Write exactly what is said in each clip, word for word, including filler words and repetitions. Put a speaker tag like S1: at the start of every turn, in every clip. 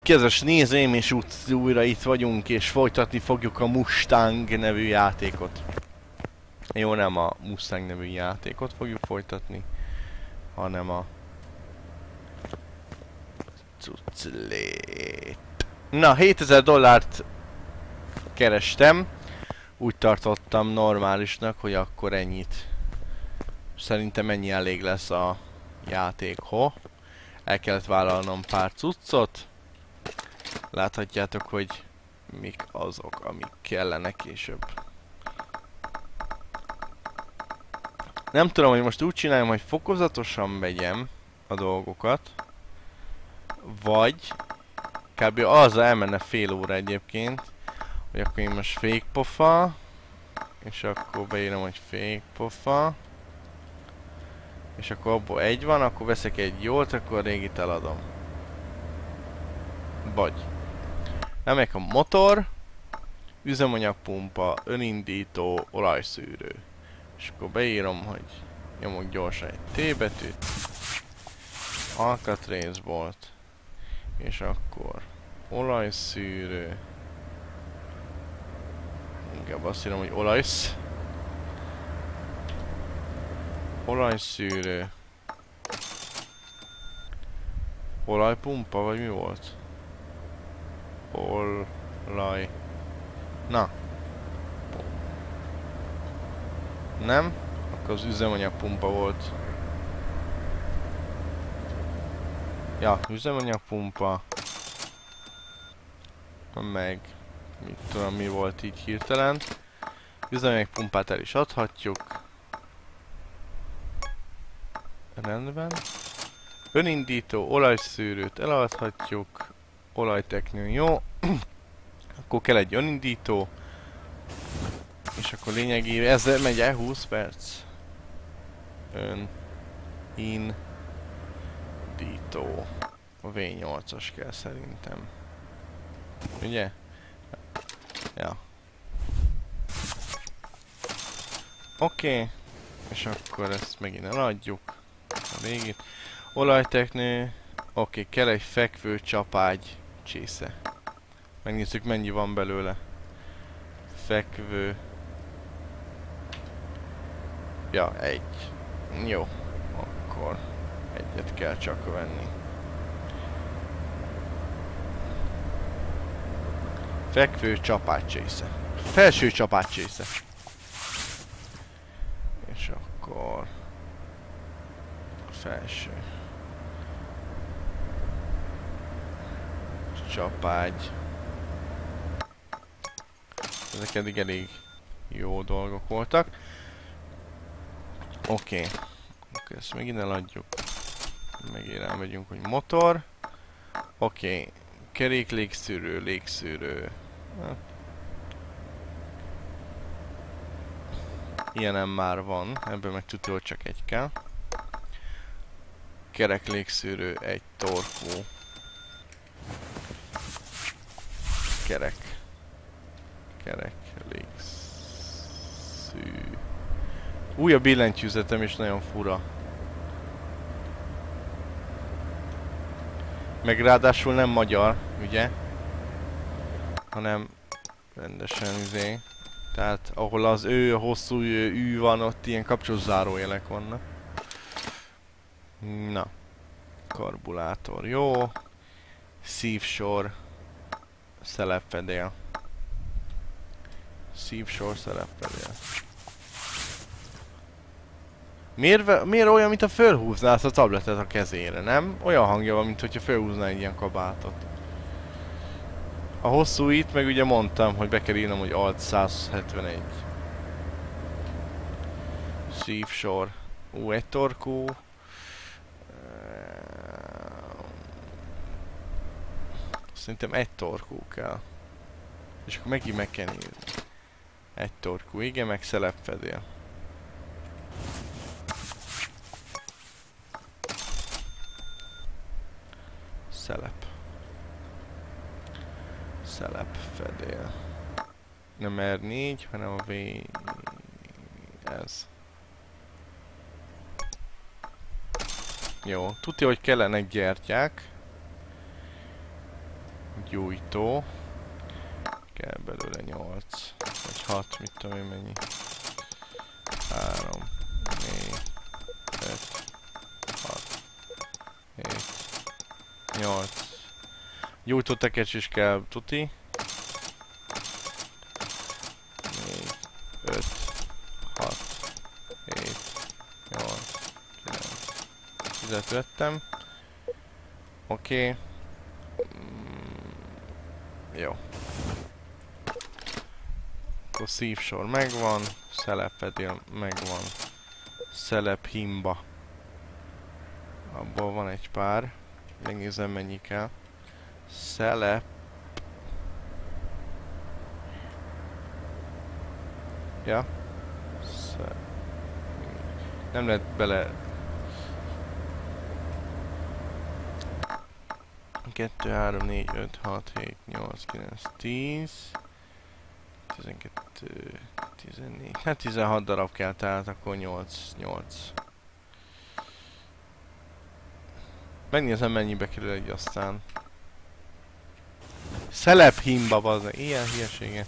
S1: Kedves nézőim, és úgy, újra itt vagyunk, és folytatni fogjuk a Mustang nevű játékot. Jó, nem a Mustang nevű játékot fogjuk folytatni, hanem a... Cuclét. Na, hétezer dollárt kerestem. Úgy tartottam normálisnak, hogy akkor ennyit. Szerintem ennyi elég lesz a játékhoz. El kellett vállalnom pár cuccot. Láthatjátok, hogy mik azok, amik kellenek később. Nem tudom, hogy most úgy csináljam, hogy fokozatosan vegyem a dolgokat. Vagy kb. Az elmenne fél óra egyébként, hogy akkor én most fake pofa, és akkor beírom, hogy fake pofa. És akkor abból egy van, akkor veszek egy jót, akkor a régit eladom. Vagy elmegyek a motor, üzemanyagpumpa, önindító, olajszűrő. És akkor beírom, hogy nyomok gyorsan egy T betűt, alkatrészbolt, és akkor olajszűrő. Inkább azt írom, hogy olajsz. Olajszűrő. Olajpumpa, vagy mi volt? Olaj... Na. Nem? Akkor az üzemanyagpumpa volt. Ja, üzemanyagpumpa. Meg... mit tudom, mi volt így hirtelen. Üzemanyagpumpát el is adhatjuk. Rendben. Önindító, olajszűrőt eladhatjuk. Olajteknő, jó. Akkor kell egy önindító. És akkor lényegében ezzel megy el húsz perc. Ön... in... dító. A vé nyolcas kell szerintem. Ugye? Ja. Oké. Okay. És akkor ezt megint eladjuk. A végét. Olajteknő. Oké, okay, kell egy fekvő csapágy csésze. Megnézzük, mennyi van belőle. Fekvő. Ja, egy. Jó. Akkor egyet kell csak venni. Fekvő csapágycsésze. Felső csapágycsésze. És akkor... felső. Csapágy. Ezek eddig elég jó dolgok voltak. Oké. Okay. Okay, ezt megint eladjuk. Megint elmegyünk, hogy motor. Oké. Okay. Kerék, légszűrő, légszűrő. Ilyenem már van. Ebből meg tudja, hogy csak egy kell. Kerek, légszűrő, egy torkú. Kerek. Kerek, légszű. Új a billentyűzetem is nagyon fura. Meg ráadásul nem magyar, ugye? Hanem rendesen izé. Tehát ahol az ő hosszú ű van, ott ilyen kapcsolós zárójelek vannak. Na. Karburátor, jó. Szívsor. Szelepfedél. Szívsor, szelepfedél. Miért, miért olyan, mint a fölhúzná azt a tabletet a kezére, nem? Olyan hangja van, mint hogyha fölhúzná egy ilyen kabátot. A hosszú itt meg ugye mondtam, hogy be kell írnom, hogy alt száz hetvenegy. Szívsor. Ú, egy torkú. Szerintem egy torkú kell. És akkor megint meg kell írni. Egy torkú, igen, meg szelepfedél. Szelep. Szelepfedél. Nem er négy, hanem a V... ez. Jó, tudja, hogy kellenek gyertyák. gyújtó. Kell belőle nyolc. Vagy hat, mit tudom én mennyi. három, négy, öt, hat, hét, nyolc. Gyújtó tekercs is kell, tuti. négy, öt, hat, hét, nyolc, kilenc, tízet vettem. Oké. Okay. Mm, jó. Akkor szívsor megvan, szelepfedél megvan, szelephimba. Abból van egy pár. Megnézem mennyi kell. Szelep. Ja. Szelep. Nem lehet bele... kettő, három, négy, öt, hat, hét, nyolc, kilenc, tíz, tizenkettő, tizennégy, hát tizenhat darab kell, tehát akkor nyolc, nyolc. Megnézem mennyibe kerül egy aztán. Szelephimba, bazdmeg, ilyen hülyesége.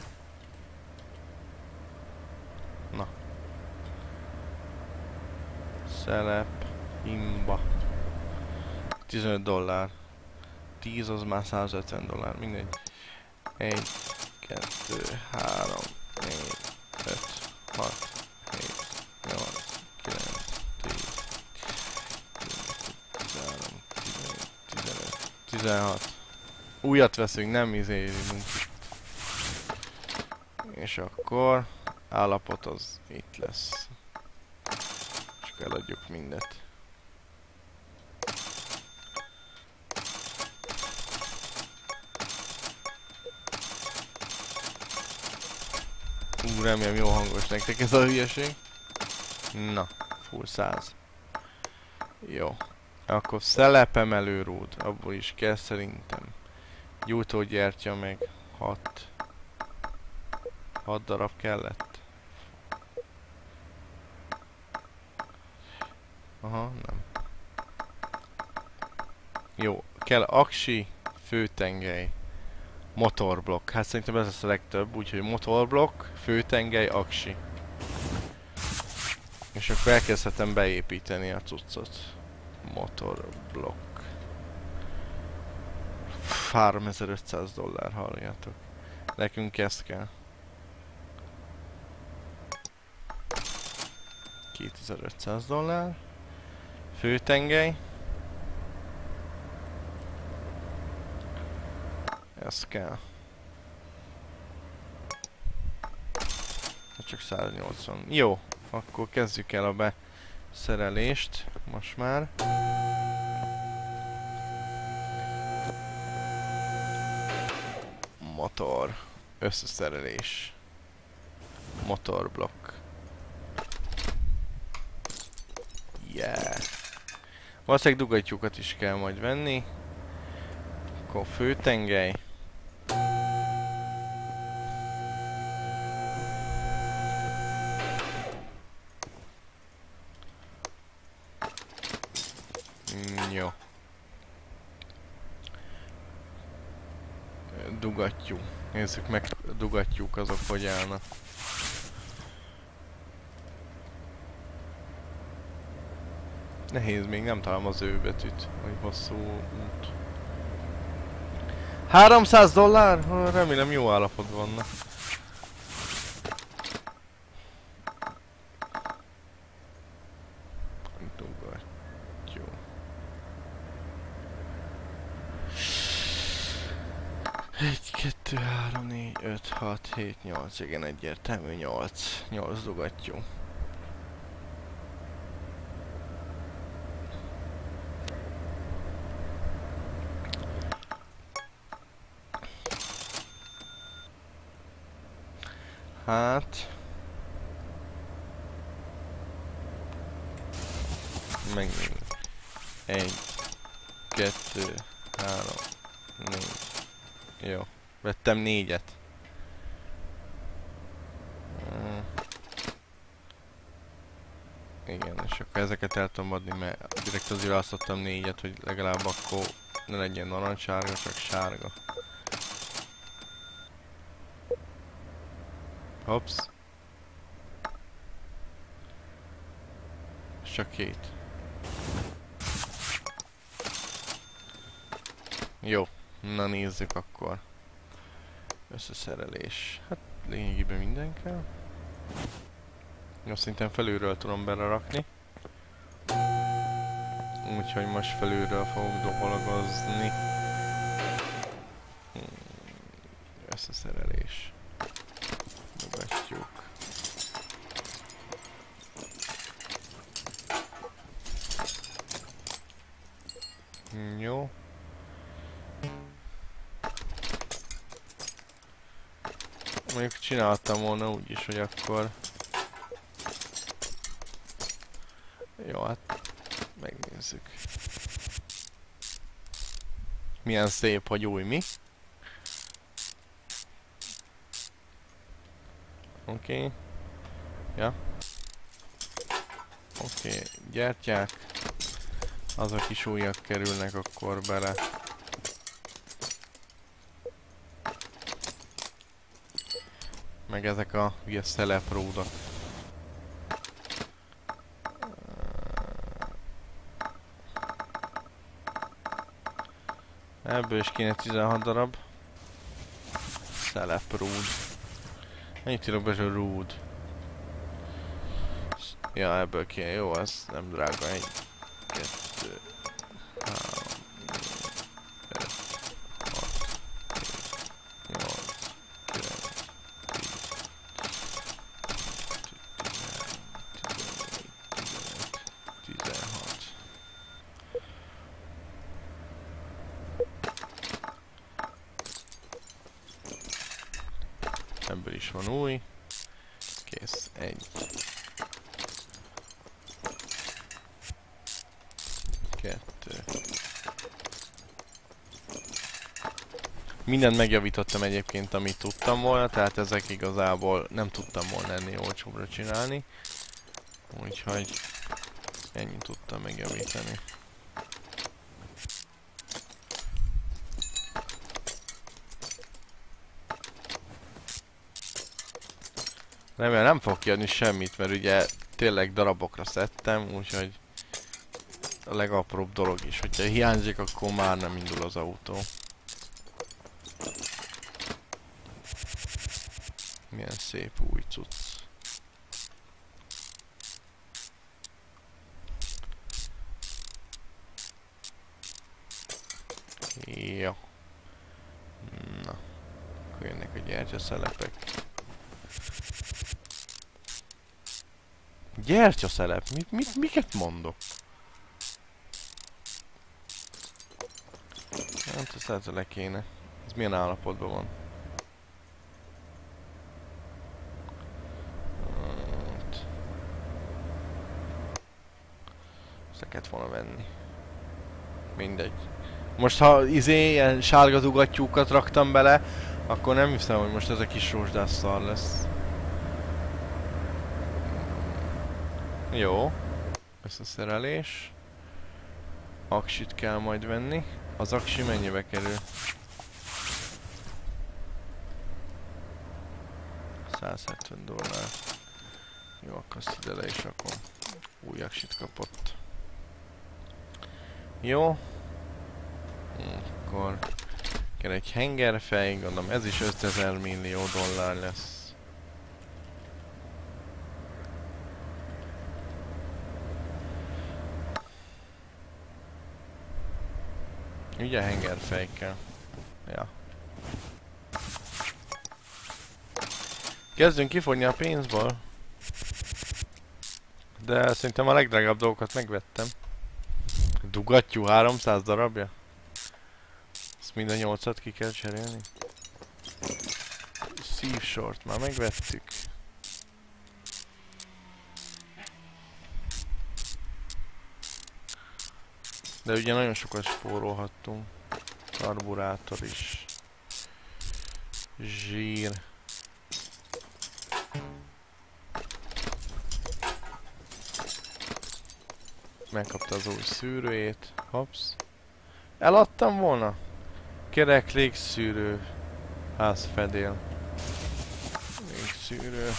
S1: Na. Szelephimba. tizenöt dollár. tíz az már százötven dollár, mindegy. egy, kettő, három, négy, öt, hat, hét, nyolc, kilenc, tíz, tizenhárom, tizennégy, tizenöt, tizenhat. Újat veszünk, nem izérünk. És akkor állapot az itt lesz. Csak eladjuk mindet. Ú, remélem jó hangos nektek ez a hülyeség. Na, full száz. Jó. Akkor szelepemelő rúd, abból is kell szerintem. Gyújtógyertya meg hat. hat darab kellett. Aha, nem. Jó, kell aksi, főtengely. Motorblokk. Hát szerintem ez lesz a legtöbb, úgyhogy motorblokk, főtengely, aksi. És akkor elkezdhetem beépíteni a cuccot. Motorblokk. háromezer-ötszáz dollár, halljátok. Nekünk ezt kell. kétezer-ötszáz dollár. Főtengely. Ez kell. Csak száznyolcvan. Jó, akkor kezdjük el a beszerelést. Most már. Motor. Összeszerelés. Motorblokk. Yeah. Valószínűleg dugattyúkat is kell majd venni. Akkor főtengely. Mm, jó. Dugattyú. Nézzük meg a dugattyúk azok hogy állnak. Nehéz, még nem találom az ő betűt, hogy hosszú út. háromszáz dollár? Remélem jó állapotban vannak. Dugattyú. egy, kettő, három, négy, öt, hat, hét, nyolc, igen egyértelmű, nyolc. nyolc dugattyú. Hát... Megnézzük. Egy, kettő, három, négy. Jó. Vettem négyet. Hmm. Igen, és akkor ezeket el tudom adni, mert direkt azért választottam négyet, hogy legalább akkor ne legyen narancssárga, csak sárga. Hops. És csak két. Jó. Na nézzük akkor. Összeszerelés. Hát lényegében minden kell. Azt szerintem felülről tudom belerakni. Úgyhogy most felülről fogok dolgozni. Összeszerelés. Bevetjük. Jó. Mondjuk csináltam volna úgy is, hogy akkor... Jó, hát megnézzük. Milyen szép, hogy új, mi? Oké. Okay. Ja. Oké, okay. Gyertyák. Azok is újak kerülnek akkor bele. Meg ezek a ugye szelepródak. Ebből is kéne tizenhat darab. Szelepród. Ennyit írok be, hogy rúd. Ja, ebből kéne. Jó, ez nem drága. Egy, kettő, három, négy, öt, hat, nyolc, kilenc, tíz, tizenhat. Ebből is van új. Kész. Egy. Kettő. Mindent megjavítottam egyébként, amit tudtam volna, tehát ezek igazából nem tudtam volna ennél olcsóbbra csinálni. Úgyhogy ennyit tudtam megjavítani. Remélem nem fog kiadni semmit, mert ugye tényleg darabokra szedtem, úgyhogy a legapróbb dolog is. Hogyha hiányzik, akkor már nem indul az autó. Milyen szép új cucc. Jó. Na. Akkor jönnek a gyertyaszelepek. Gyertyaszelep? Mit, mit, miket mondok? Nem tudom, ezt le kéne. Ez milyen állapotban van? Hát. Ezt kellett volna venni. Mindegy. Most ha izé ilyen sárga dugattyúkat raktam bele, akkor nem hiszem, hogy most ez a kis rózsdás szar lesz. Jó. Összeszerelés. Aksit kell majd venni. Az aksi mennyibe kerül? száz hetven dollár. Jó, akkor azt ide le is rakom. Új aksit kapott. Jó. Akkor kell egy hengerfej, gondolom ez is ötezer millió dollár lesz. Ugye hengerfejkkel. Ja. Kezdünk kifogni a pénzből. De szerintem a legdrágább dolgokat megvettem. Dugattyú háromszáz darabja. Ezt mind a nyolcat ki kell cserélni. Szívsort már megvettük. De ugye nagyon sokat spórolhattunk. Karburátor is. Zsír. Megkapta az új szűrőjét. Hops. Eladtam volna? Kerek légszűrő. Házfedél. légszűrő.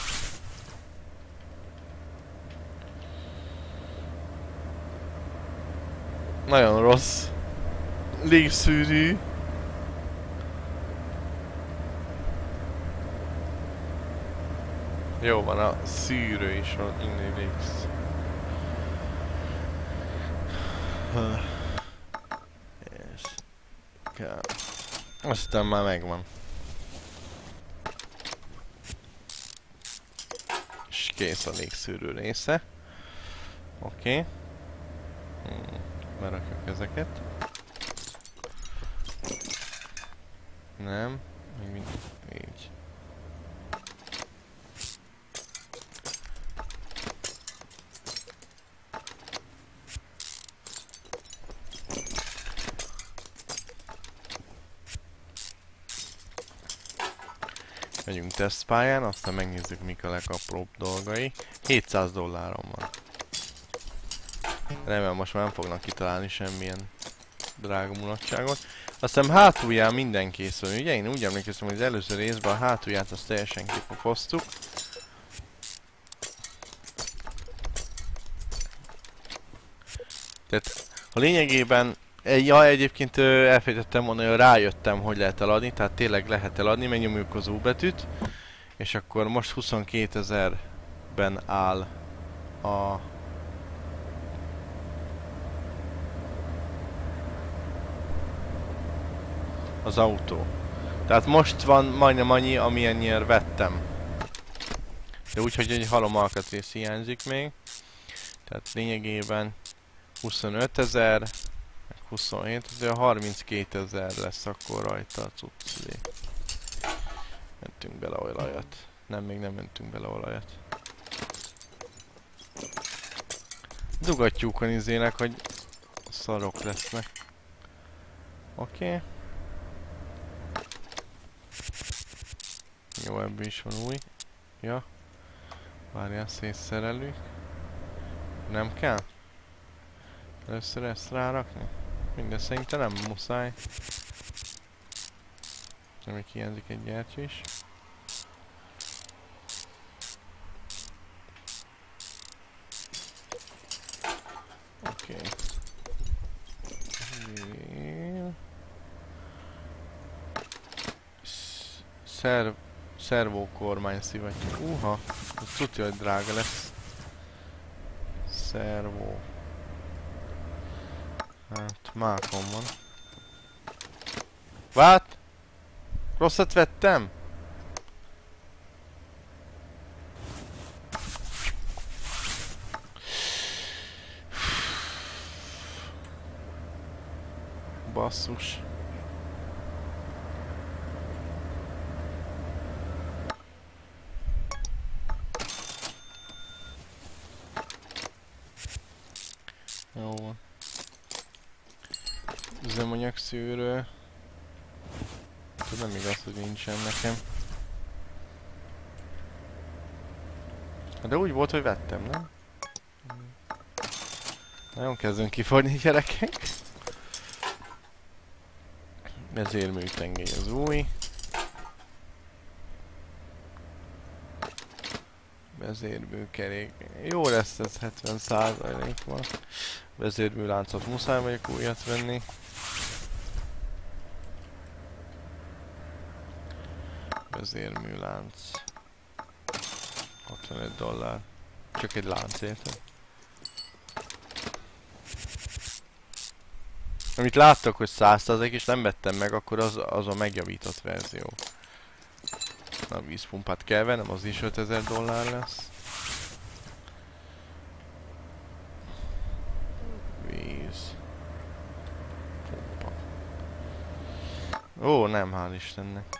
S1: Nagyon rossz légszűrű. Jó van, a szűrő is van, inni légsz. És kell. Aztán már megvan. És kész a légszűrő része. Oké. Okay. Hmm. Berakjuk ezeket. Nem. Még mindig így. Megyünk tesztpályán, aztán megnézzük mik a legapróbb dolgai. hétszáz dollárom van. Remélem most már nem fognak kitalálni semmilyen drága mulatságot. Aztán hátulján minden készül, ugye? Én úgy emlékeztem, hogy az előző részben a hátulját azt teljesen kipofoztuk. Tehát a lényegében, ja, egyébként elfelejtettem mondani, hogy rájöttem, hogy lehet eladni, tehát tényleg lehet eladni, megnyomjuk az U betűt, és akkor most huszonkétezerben áll a az autó. Tehát most van majdnem annyi, amilyennyire vettem. De úgy, hogy egy halom alkatrész hiányzik még. Tehát lényegében huszonötezer, huszonhétezer, harminckétezer lesz akkor rajta a cucclé. Mentünk bele olajat. Nem, még nem mentünk bele olajat. Dugatjuk a izének, hogy szarok lesznek. Oké. Okay. Jó, ebből is van új. Ja. Várjál, szétszerelünk. Nem kell? Először ezt rárakni? Minden szerintem nem muszáj. De még hiányzik egy gyertya is. Oké. Okay. Szerv... Szervókormány szivattyú. Uha, ez tudja, hogy drága lesz. Szervó. Hát, mákon van. Vát? Rosszat vettem? Basszus. Jó van. Üzemanyagszűrő. Nem igaz, hogy nincsen nekem. De úgy volt, hogy vettem, nem? Nagyon kezdünk kifogyni, gyerekek. Vezérműtengely az új. Vezérműkerék. Jó lesz, ez hetven százalék van. Vezérműláncot muszáj vagyok újat venni. Vezérműlánc. hatvanöt dollár. Csak egy lánc, érted? Amit láttak, hogy száz százalék és nem vettem meg, akkor az, az a megjavított verzió. Na, vízpumpát kell vennem, az is ötezer dollár lesz. Víz. Pumpa. Ó, nem, hál' Istennek.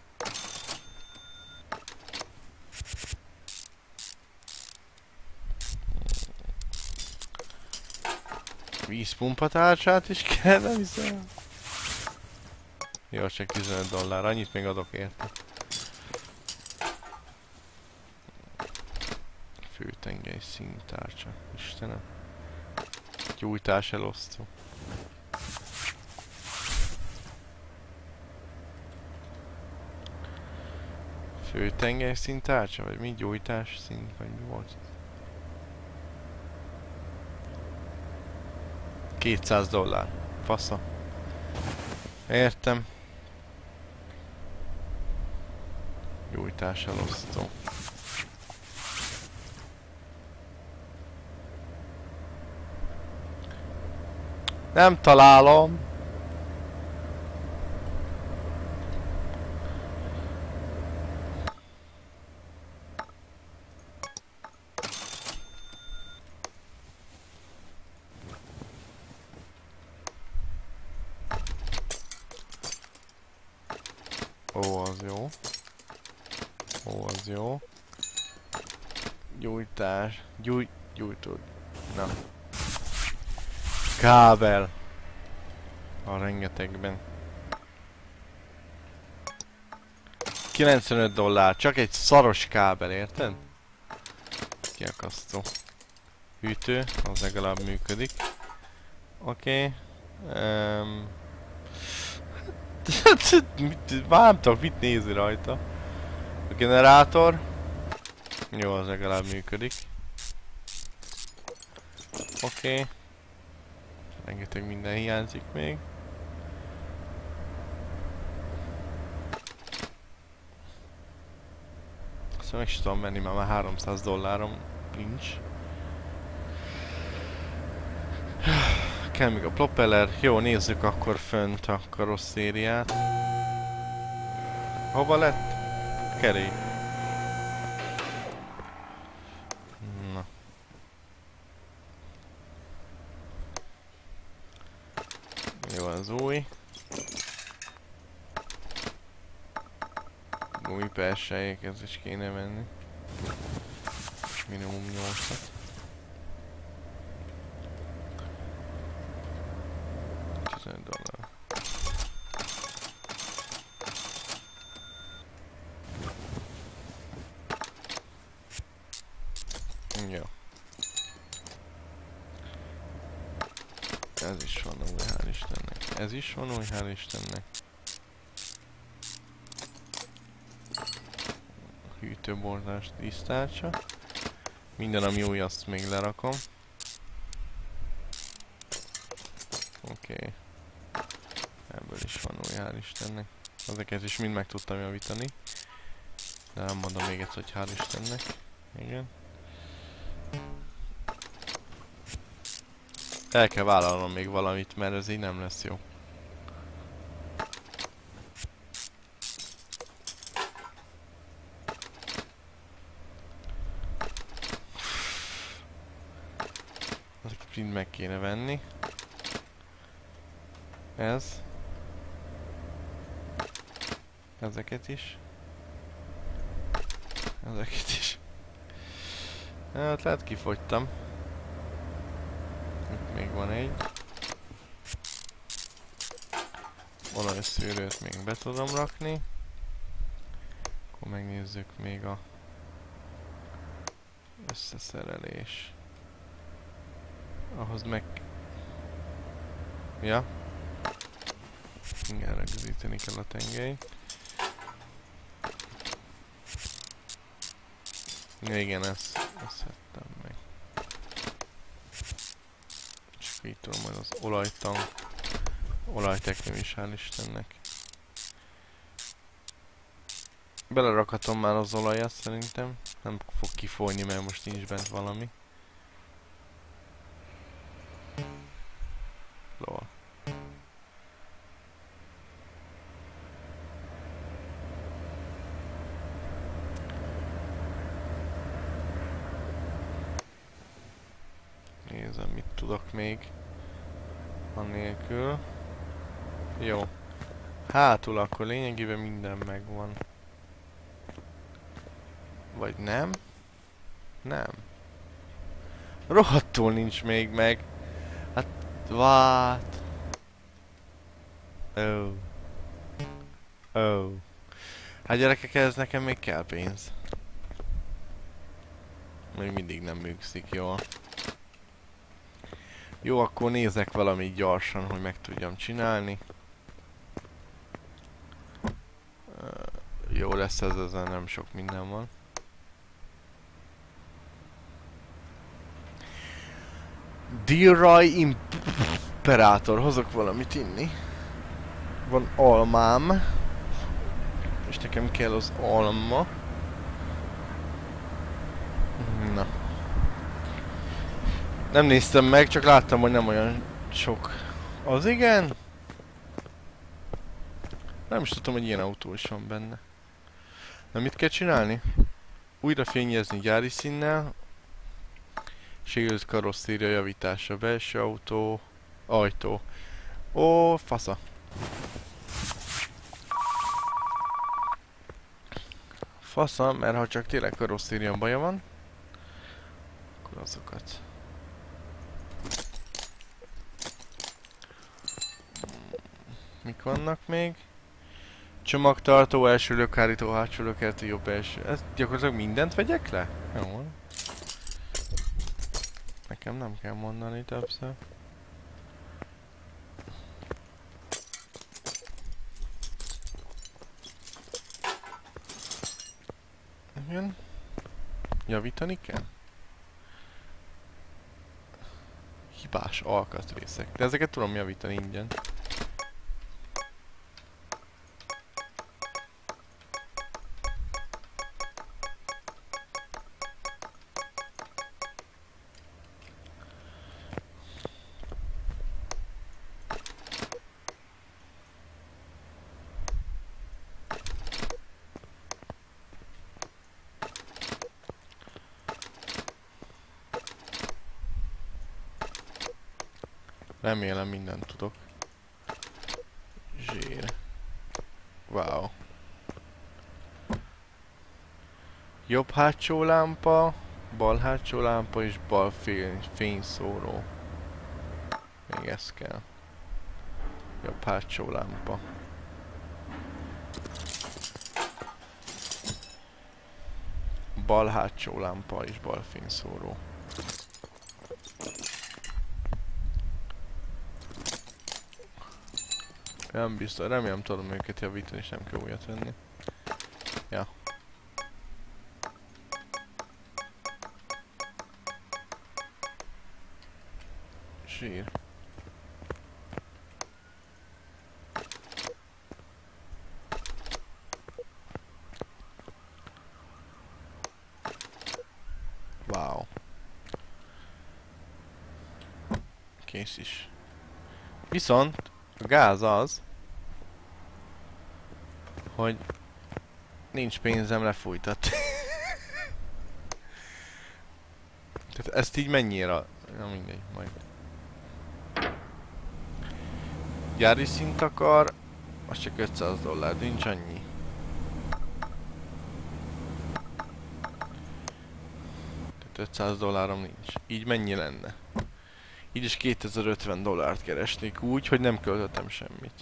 S1: Vízpumpatársát is kell, nem hiszem. Jó, csak tizenöt dollár, annyit még adok érte. Főtengely színtárcsa, Istenem. Gyújtás elosztó. Főtengerszint tárcsa, vagy mi? Gyújtás szint, vagy mi volt? kétszáz dollár. Fasza. Értem. Gyújtás elosztó. Nem találom. Ó, az jó. Ó, az jó. Gyújtás. Gyújt... Gyújtod. Na. Kábel. A rengetegben. kilencvenöt dollár. Csak egy szaros kábel, érted? Kiakasztó. Hűtő. Az legalább működik. Oké. Okay. Um, Már nem tudok mit nézni rajta. A generátor. Jó, az legalább működik. Oké. Okay. Rengeteg minden hiányzik még. Szóval meg is tudom menni, már, már háromszáz dollárom nincs. Kell még a propeller. Jó, nézzük akkor fönt a karosszériát. Hova lett? Kerék. Na. Jó, az új. Új persejék, ez is kéne venni. Minimum nyolcat. tizenöt dollár. Jó. Ez is van új, hál' Istennek. Ez is van új, hál' Istennek. Hűtőborzás, tisztárcsa. Minden ami új, azt még lerakom. Oké. Okay. Ebből is van új, hál' Istennek. Ezeket is mind meg tudtam javítani. De nem mondom még egyszer, hogy hál' Istennek. Igen. El kell vállalnom még valamit, mert ez így nem lesz jó. Ezeket mind meg kéne venni. Ez. Ezeket is. Ezeket is. Hát lehet kifogytam. Itt még van egy. Olajszűrőt még be tudom rakni. Akkor megnézzük még a összeszerelés. Ahhoz meg... Ja. Igen, rögzíteni kell a tengelyt. Igen, ezt, ezt vettem meg. És így tudom majd az olajtank. Olajtekném is, hál' Istennek. Belerakhatom már az olajat szerintem. Nem fog kifolyni, mert most nincs bent valami. Lol. Nézem, mit tudok még. Annélkül. Jó. Hátul akkor lényegében minden megvan. Vagy nem? Nem. Rohadtul nincs még meg. Hát, vát. Ó. Oh. Ó. Oh. Hát gyerekek, ez nekem még kell pénz. Még mindig nem működik jól. Jó, akkor nézek valamit gyorsan, hogy meg tudjam csinálni. Uh, jó. Jó lesz ez, ezen nem sok minden van. Dear Imperátor, hozok valamit inni. Van almám. És nekem kell az alma. Na. Nem néztem meg, csak láttam, hogy nem olyan sok. Az igen? Nem is tudtam, hogy ilyen autó is van benne. Na mit kell csinálni? Újra fényezni gyári színnel. Sérült karosszéria javítása. Belső autó. Ajtó. Ó, fasza. Fasza, mert ha csak tényleg karosszéria baja van, akkor azokat. Mik vannak még? Csomagtartó, első lökhárító, hátsó lökhárító, jobb első. Ez gyakorlatilag mindent vegyek le? Jó. Nekem nem kell mondani többször. Igen. Javítani kell? Hibás alkatrészek. De ezeket tudom javítani ingyen. Remélem mindent tudok. Zsír. Wow. Jobb hátsó lámpa, bal hátsó lámpa és bal fény, fényszóró. Még ez kell. Jobb hátsó lámpa. Bal hátsó lámpa és bal fényszóró. Nem biztos, remélem tudom őket javítani, és nem kell újat venni. Ja. Zsír. Wow. Kész is. Viszont a gáz az, hogy nincs pénzem lefújtatni. Tehát ezt így mennyire? Na mindegy, majd. Gyári szint akar, az csak ötszáz dollár, nincs annyi. Tehát ötszáz dollárom nincs. Így mennyi lenne? Így is kétezer-ötven dollárt keresnék úgy, hogy nem költöttem semmit.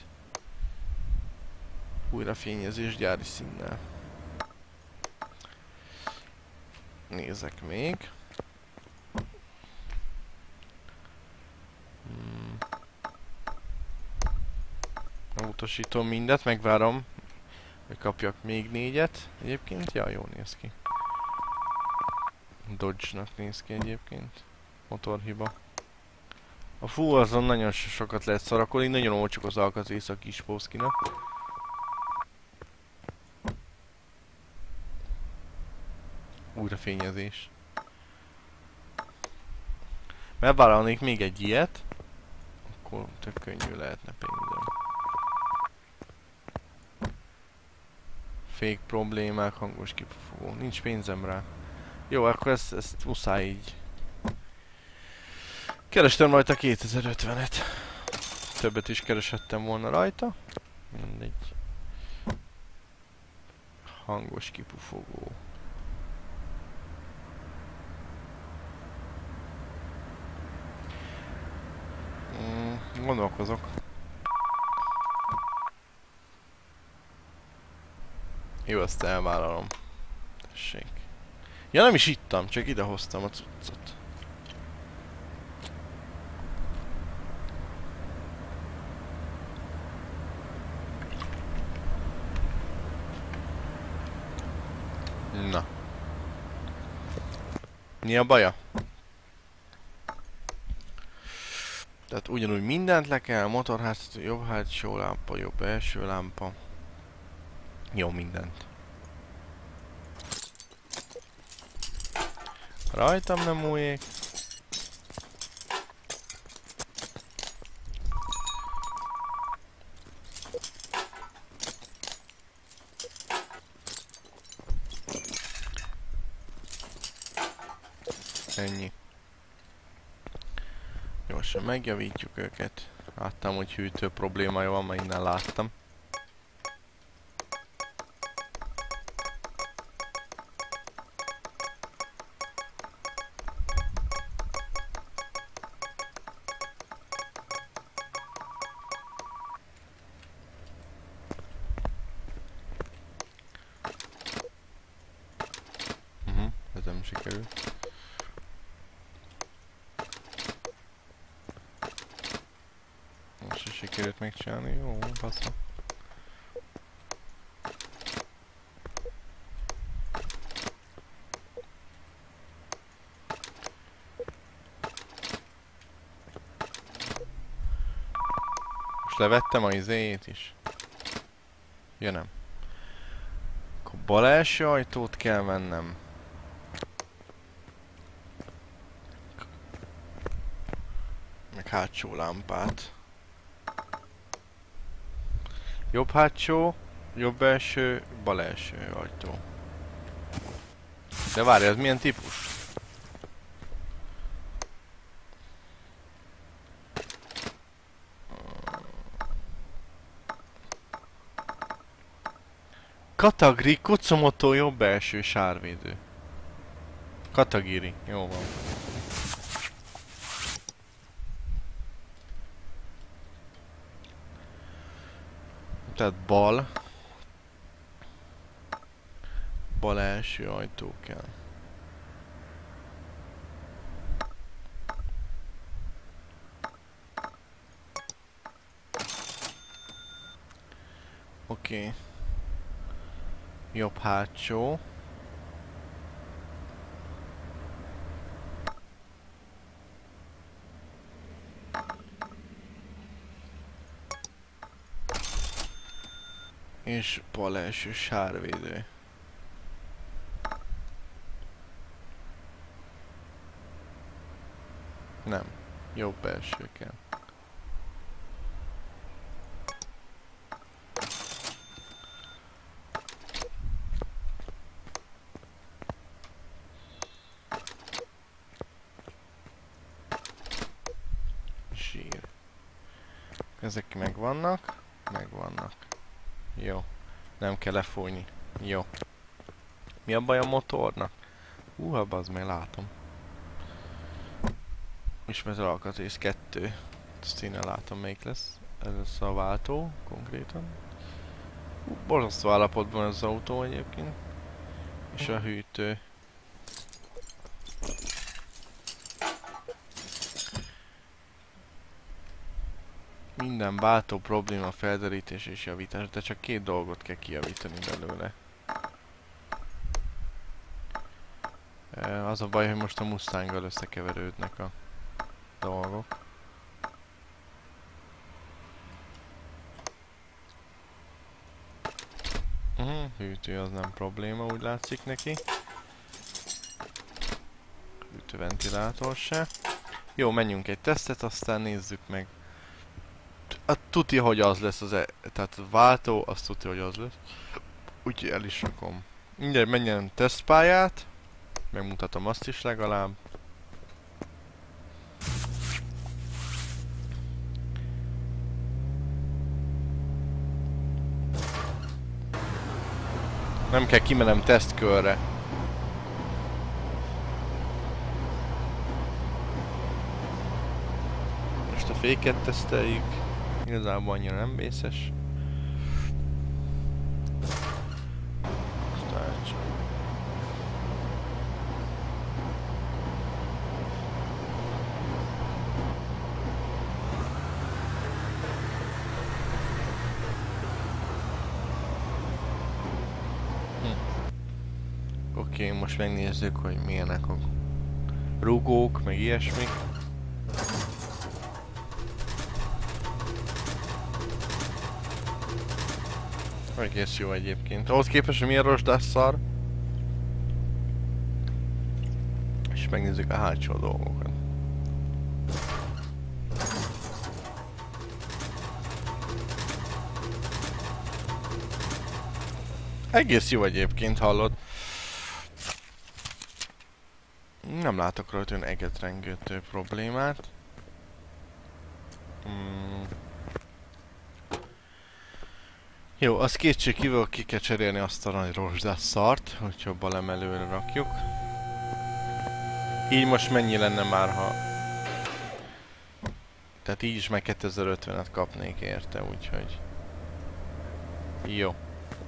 S1: Újra fényezés gyári színnel. Nézek még. Hmm. Utasítom mindet, megvárom, hogy kapjak még négyet. Egyébként, ja, jól néz ki. Dodge-nak néz ki egyébként. Motorhiba. A fú, azon nagyon sokat lehet szarakolni, nagyon olcsok az alkatrész a kis Pószkinak. Újra fényezés. Megvállalnék még egy ilyet, akkor tök könnyű lehetne pénzem. Fake problémák, hangos kipufogó. Nincs pénzem rá. Jó, akkor ezt, ezt muszáj így. Kerestem rajta kétezer-ötvenet. Többet is kereshettem volna rajta. Mindegy. Hangos kipufogó. Mm, gondolkozok. Jó, ezt elvállalom. Tessék. Ja, nem is ittam, csak idehoztam a cuccot. Na. Mi a baja? Tehát ugyanúgy mindent le kell, motorháztató, jobb hátsó lámpa, jobb első lámpa. Jó, mindent. Rajtam nem múljék. Ennyi. Gyorsan megjavítjuk őket. Láttam, hogy hűtő problémája van, mert innen láttam. Uh-huh, ez nem sikerült. Most se sikerült megcsinálni, jó, bassza. Most levettem a izéjét is. Ja nem. Akkor bal első ajtót kell vennem. Meg hátsó lámpát. Jobb hátsó, jobb első, bal első ajtó. De várj, ez milyen típus? Katagri, Kutsumotto jobb első sárvédő. Katagiri, jó van. Tehát bal. Bal első ajtó kell. Oké. Okay. Jobb hátsó. És bal első sárvédő. Nem. Jobb első kell. Zsír. Ezek megvannak. Megvannak. Jó. Nem kell lefújni. Jó. Mi a baj a motornak? Húha, bazd meg, látom. Ismét alkatrész kettő. Ezt én látom, melyik lesz. Ez lesz a váltó, konkrétan. Hú, borzasztó állapotban az autó egyébként. És a hűtő. Minden váltó probléma, felderítés és javítás, de csak két dolgot kell kijavítani belőle. Az a baj, hogy most a Mustanggal összekeverődnek a dolgok. Uh-huh, hűtő az nem probléma, úgy látszik neki. Hűtőventilátor se. Jó, menjünk egy tesztet, aztán nézzük meg. A tuti, hogy az lesz az e... Tehát a váltó, az tuti, hogy az lesz. Úgyhogy el is rakom. Mindjárt menjen tesztpályát. Megmutatom azt is legalább. Nem kell kimenem tesztkörre. Most a féket teszteljük. Igazából annyira nem vészes. Oké, okay, most megnézzük, hogy milyenek a rugók, meg ilyesmik. Egész jó egyébként. Ahhoz képest, hogy milyen rozsdás szar. És megnézzük a hátsó dolgokat. Egész jó egyébként, hallod. Nem látok rajta olyan egetrengőtő problémát. Hmm. Jó, az kétségkívül ki kell cserélni azt a nagy rozsdás szart, hogyha balem előre rakjuk. Így most mennyi lenne már, ha... Tehát így is meg kétezer-ötvenet kapnék érte, úgyhogy... Jó.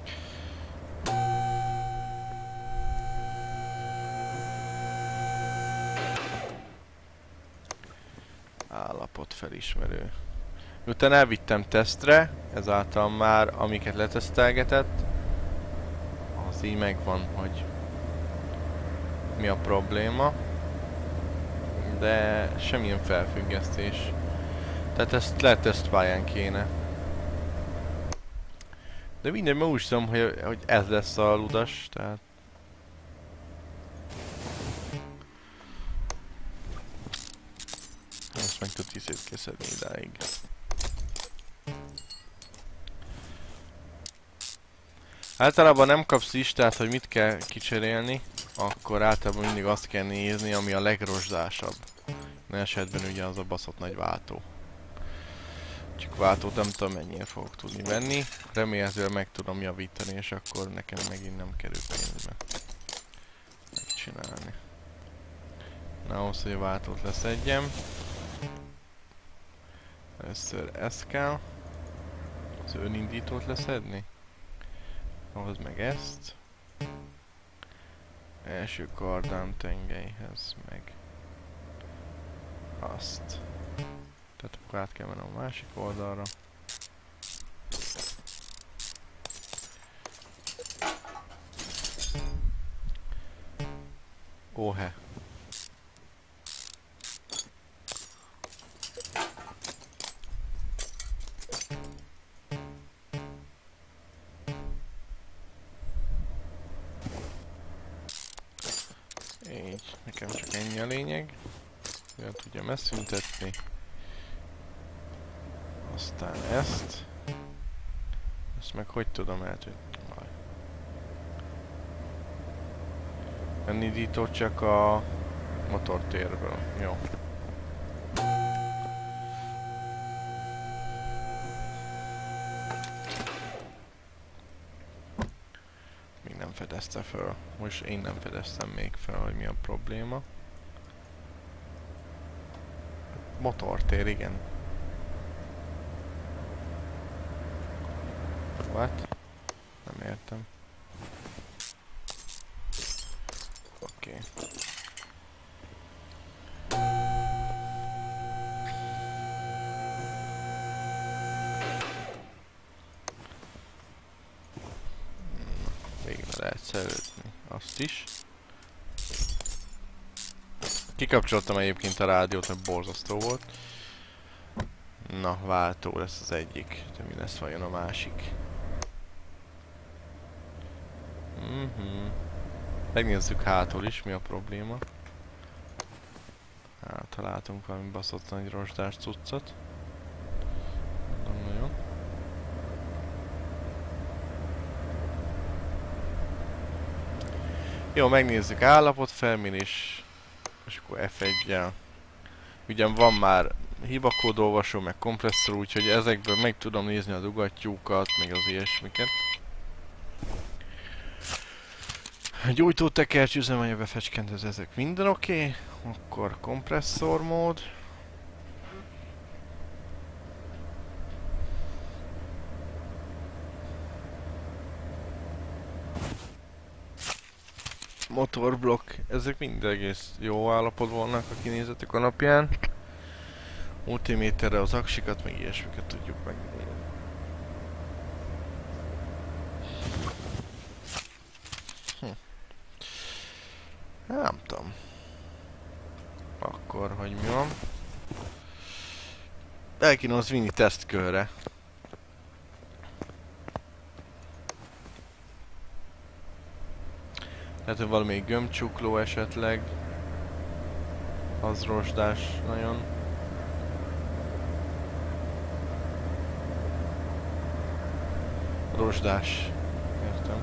S1: Állapot felismerő. Utána elvittem tesztre, ezáltal már amiket letesztelgetett, az így megvan, hogy mi a probléma. De semmilyen felfüggesztés. Tehát ezt lehet tesztpályán kéne. De mindegy, mert úgy tudom, hogy, hogy ez lesz a ludas, tehát... Ezt meg tudod tisztét készedni idáig. Általában nem kapsz listát, hogy mit kell kicserélni, akkor általában mindig azt kell nézni, ami a legrozsdásabb. Ilyen esetben ugye az a baszott nagy váltó. Csak váltót nem tudom mennyire fogok tudni venni. Remélhetően meg tudom javítani, és akkor nekem megint nem kerül pénzbe megcsinálni. Na, ahhoz, hogy a váltót leszedjem. Először ezt kell. Az önindítót leszedni. Ahhoz meg ezt. Első kardán tengelyhez meg azt. Tehát akkor át kell mennem a másik oldalra. Óhe. Így, nekem csak ennyi a lényeg. Olyan tudjam ezt szüntetni. Aztán ezt. Ezt meg hogy tudom eltűnni? Önindító csak a motortérből. Jó. Még nem fedezte föl. Most én nem fedeztem még fel, hogy mi a probléma. Motortér, igen. What? Nem értem. Oké. Okay. Végre lehet szerelni azt is. Kikapcsoltam egyébként a rádiót, mert borzasztó volt. Na, váltó lesz az egyik. De mi lesz vajon a másik? Mhm. Megnézzük hátul is, mi a probléma. Hát, találtunk valami baszott nagy rozsdás cuccot. Nem nagyon. Jó, megnézzük állapot felmérés. És akkor ef egy-jel. Ugyan van már hibakódolvasó, meg kompresszor, úgyhogy ezekből meg tudom nézni a dugattyúkat, meg az ilyesmiket. Gyújtótekercs, üzemanyag, befecskendező, ezek minden oké. Okay. Akkor kompresszor mód. Motorblokk, ezek mind egész jó állapotban vannak a kinézetük alapján. Multiméterre az aksikat, meg ilyesmiket tudjuk megnézni. Hm. Nem tudom. Akkor, hogy mi van? El kéne az vinni tesztkörre. Lehet, hogy valami gömbcsukló esetleg. Az rozsdás nagyon. Rozsdás. Értem.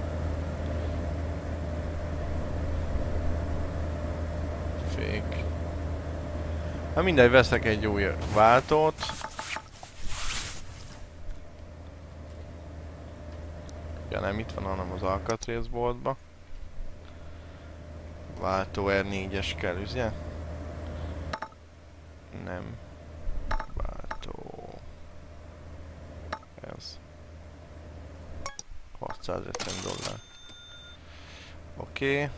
S1: Fék. Hát mindegy, veszek egy új váltót. Ja nem itt van, hanem az alkatrészboltba. Váltó er négyes kell, ugye? Nem. Váltó... Ez. hatszázötven dollár. Oké. Okay.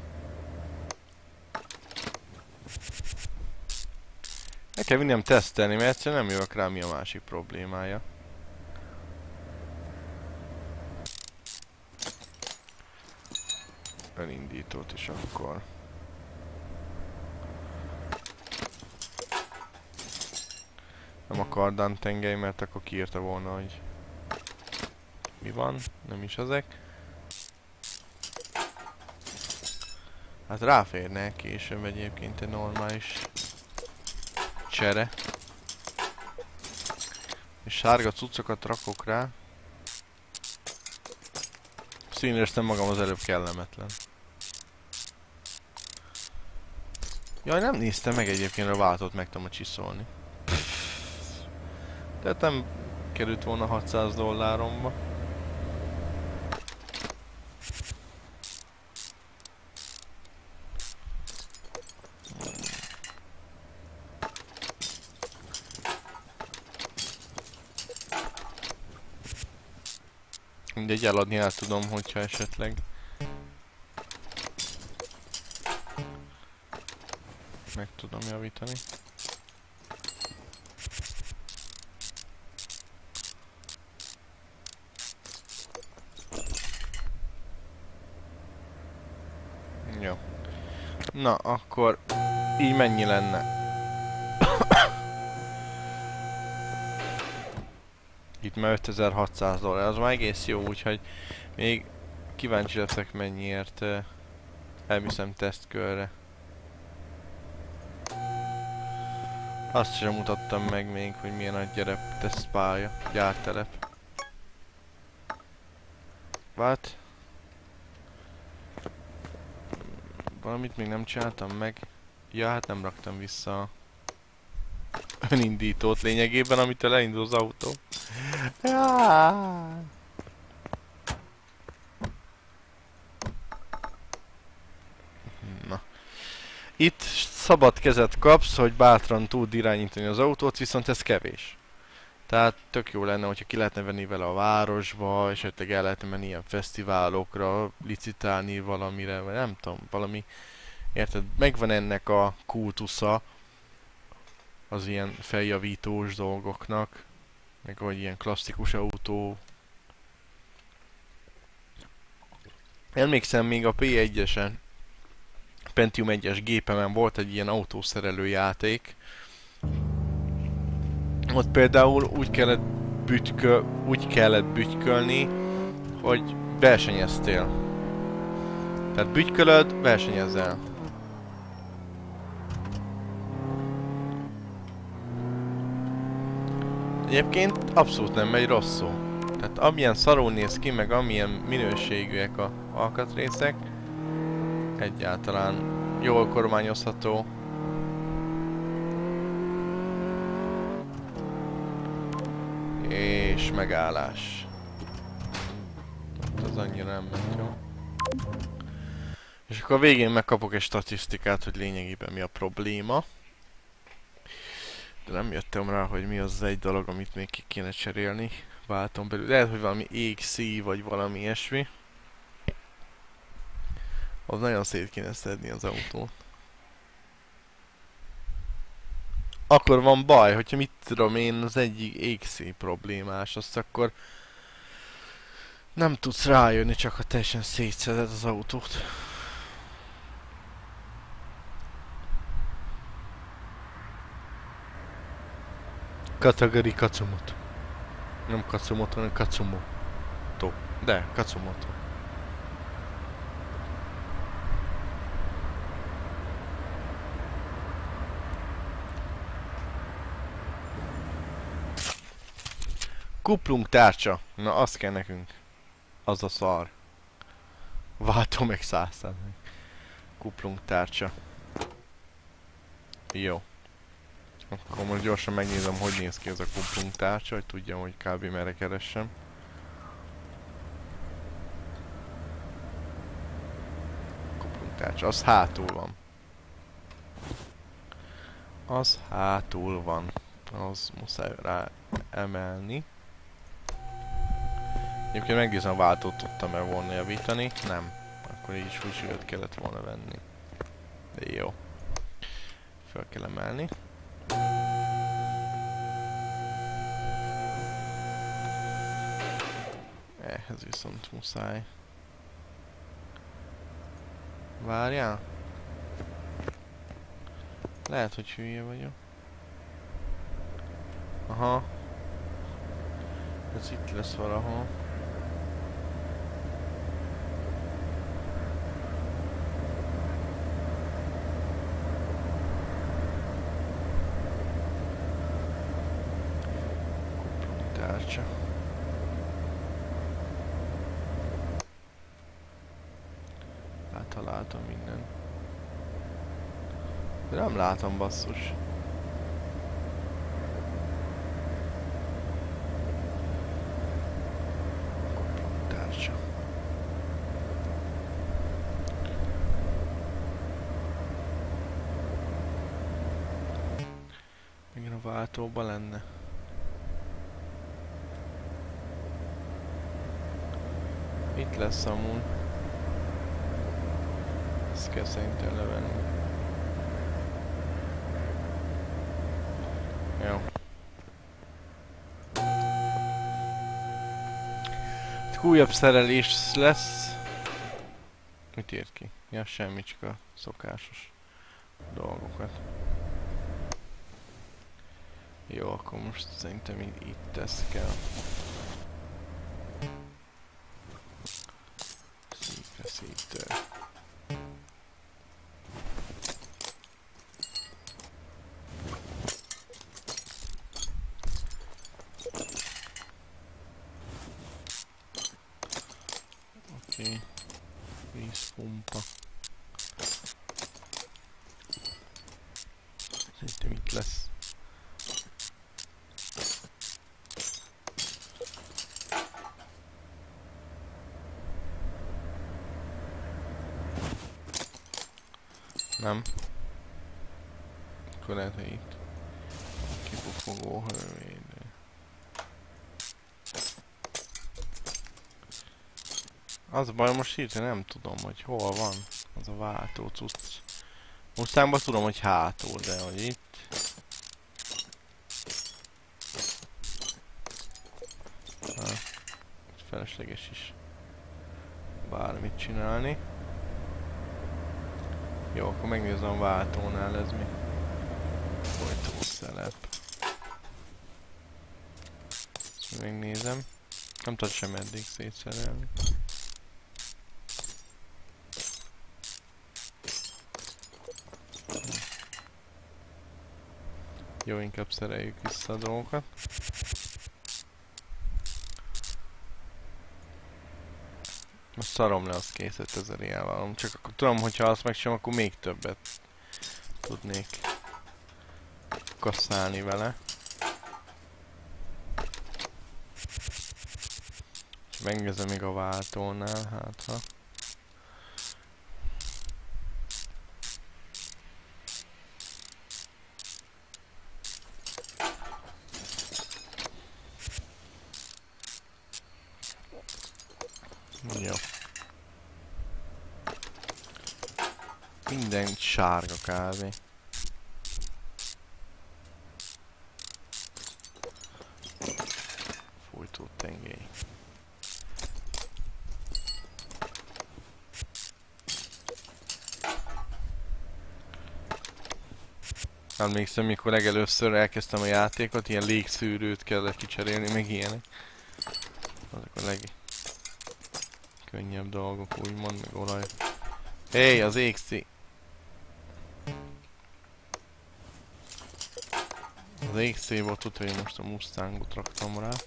S1: Meg kell vinnem tesztelni, mert egyszerűen nem jövök rá, mi a másik problémája. Önindítót is akkor. Nem a kardán tengely, mert akkor kiírta volna, hogy mi van, nem is ezek. Hát ráférne később egyébként egy normális csere. És sárga cuccokat rakok rá. Színéreztem magam, az előbb kellemetlen. Jaj, nem néztem meg egyébként, a váltót meg tudom csiszolni. Tehát nem került volna hatszáz dolláromba. Mindegy, eladni el tudom, hogyha esetleg. Meg tudom javítani. Jó. Na, akkor így mennyi lenne? Itt már ötezer-hatszáz dollár, az már egész jó, úgyhogy még kíváncsi leszek mennyiért uh, elviszem tesztkörre. Azt sem mutattam meg még, hogy milyen a gyerep tesztpálya, gyártelep. What? Valamit még nem csináltam meg. Ja, hát nem raktam vissza a önindítót lényegében, amitől elindul az autó. Na. Itt szabad kezet kapsz, hogy bátran tud irányítani az autót, viszont ez kevés. Tehát tök jó lenne, hogyha ki lehetne venni vele a városba, esetleg el lehetne menni ilyen fesztiválokra, licitálni valamire, vagy nem tudom, valami. Érted? Megvan ennek a kultusza az ilyen feljavítós dolgoknak, meg hogy ilyen klasszikus autó. Emlékszem, még a pé egyesen, Pentium egyes gépemen volt egy ilyen autószerelő játék. Ott például úgy kellett bütykö, úgy kellett bütykölni, hogy versenyeztél. Tehát bütykölöd, versenyezzel. Egyébként abszolút nem megy rosszul. Tehát amilyen szarul néz ki, meg amilyen minőségűek a alkatrészek, egyáltalán jól kormányozható. És megállás. Az annyira nem megy jó. És akkor a végén megkapok egy statisztikát, hogy lényegében mi a probléma. De nem jöttem rá, hogy mi az egy dolog, amit még ki kéne cserélni. Váltom belül. Lehet, hogy valami égszíj, vagy valami ilyesmi. Az nagyon szét kéne szedni az autót. Akkor van baj, hogyha mit tudom én, az egyik égszíj problémás, azt akkor nem tudsz rájönni, csak ha teljesen szétszeded az autót. Katagari Katsumoto. Nem Katsumoto, hanem Katsumoto. De, Katsumoto. Kuplung tárcsa. Na, az kell nekünk. Az a szar. Váltó meg száz százalék. Kuplung tárcsa. Jó. Akkor most gyorsan megnézem, hogy néz ki ez a kuplung tárcsa, hogy tudjam, hogy kb. Merre keressem. Kuplung tárcsa. Az hátul van. Az hátul van. Az muszáj rá emelni. Egyébként megnézem, a váltót tudtam-e volna javítani. Nem. Akkor így is úgy kellett volna venni. De jó. Fel kell emelni. Ehhez viszont muszáj. Várjál? Lehet, hogy hülye vagyok. Aha. Ez itt lesz valahol. Tárcsa. Találtam minden. De nem látom, basszus. Tárcsa. Igen, a váltóban lenne. Itt lesz amúgy. Ezt kell szerintem levenni. Jó. Itt újabb szerelés lesz. Mit írt ki? Ja, semmi, csak a szokásos dolgokat. Jó, akkor most szerintem itt, itt ezt kell. Szívfeszítő. Oké. Vízpumpa. Szerintem itt lesz. Nem. Akkor lehet, hogy itt kipufogó hővédő. Az a baj, most hirtelen nem tudom, hogy hol van az a váltó cucc. Mostánban tudom, hogy hátul, de hogy itt. Ha, felesleges is bármit csinálni. Jó, akkor megnézem a váltónál, ez mi? Folytószelep. Ezt megnézem. Nem tudod sem eddig szétszerelni. Jó, inkább szereljük vissza a dolgokat. Most szarom le, az kész ötezer ilyen. Csak akkor tudom, hogyha azt megcsinálom, akkor még többet tudnék kasszálni vele. Megnézem még a váltónál, hát ha. Jó. Minden sárga kávé. Fújtó tengely. Emlékszem, mikor legelőször elkezdtem a játékot, ilyen légszűrőt kellett kicserélni, meg ilyenek. Azok a legkönnyebb dolgok, úgymond, meg olaj. Hé, hey, az iksz cé! Az iksz cé-ból tudta, hogy most a Mustangot raktam rá.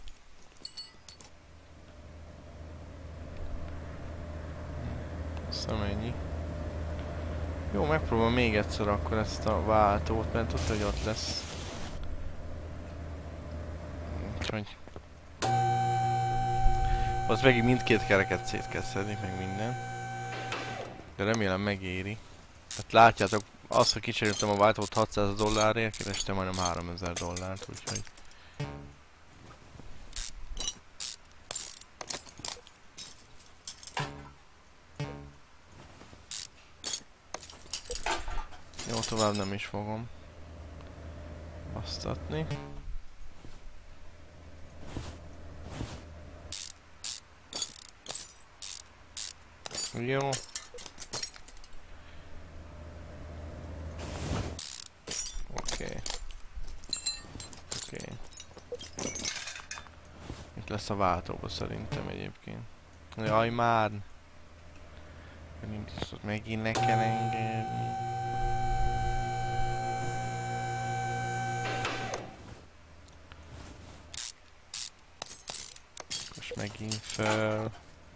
S1: Aztán ennyi. Jó, megpróbálom még egyszer akkor ezt a váltót, mert tudta, hogy ott lesz. Úgyhogy... Az megint mindkét kereket szét kell szedni, meg minden. De remélem megéri. Hát látjátok, azt, hogy kicseréltem a váltót hatszáz dollárért, kerestem majdnem háromezer dollárt, úgyhogy... Jó, tovább nem is fogom basztatni. Jó. Oké. Oké. Itt lesz a váltóba szerintem egyébként. Jaj már! Megint ne kell engedni. Most megint fel.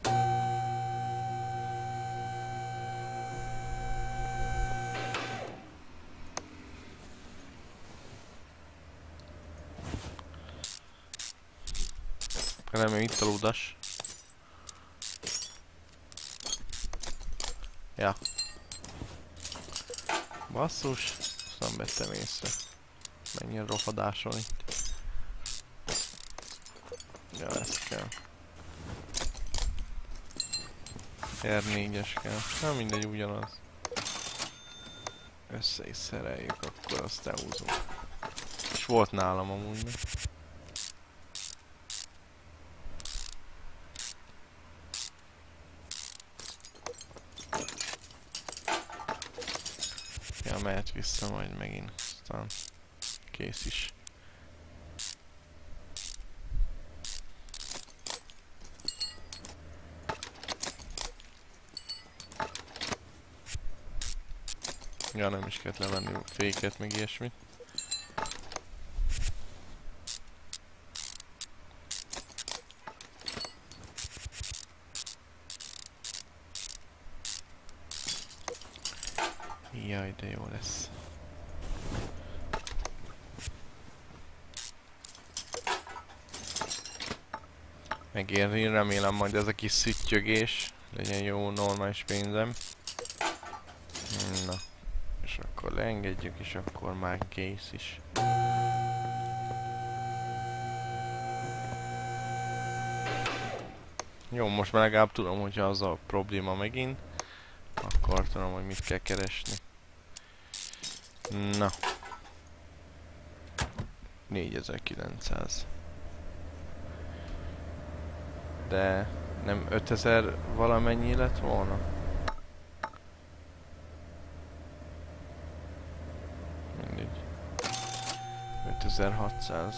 S1: Remélem itt a ludas. Ja. Basszus, azt nem vettem észre. Mennyire rohadáson itt. Ja, ez kell. er négyes kell. Nem mindegy, ugyanaz. Össze is szereljük, akkor azt elhúzunk. És volt nálam amúgy. Ja, mehet vissza majd megint, aztán kész is. Ja, nem is kellett levenni a féket, meg ilyesmit. Jaj, de jó lesz. Megérni, remélem majd ez a kis szüttyögés legyen jó, normális pénzem. Na. És akkor leengedjük, és akkor már kész is. Jó, most már legalább tudom, hogyha az a probléma megint, akkor tudom, hogy mit kell keresni. Na. négyezer-kilencszáz. De nem ötezer valamennyi lett volna? Mindegy. ötezer-hatszáz.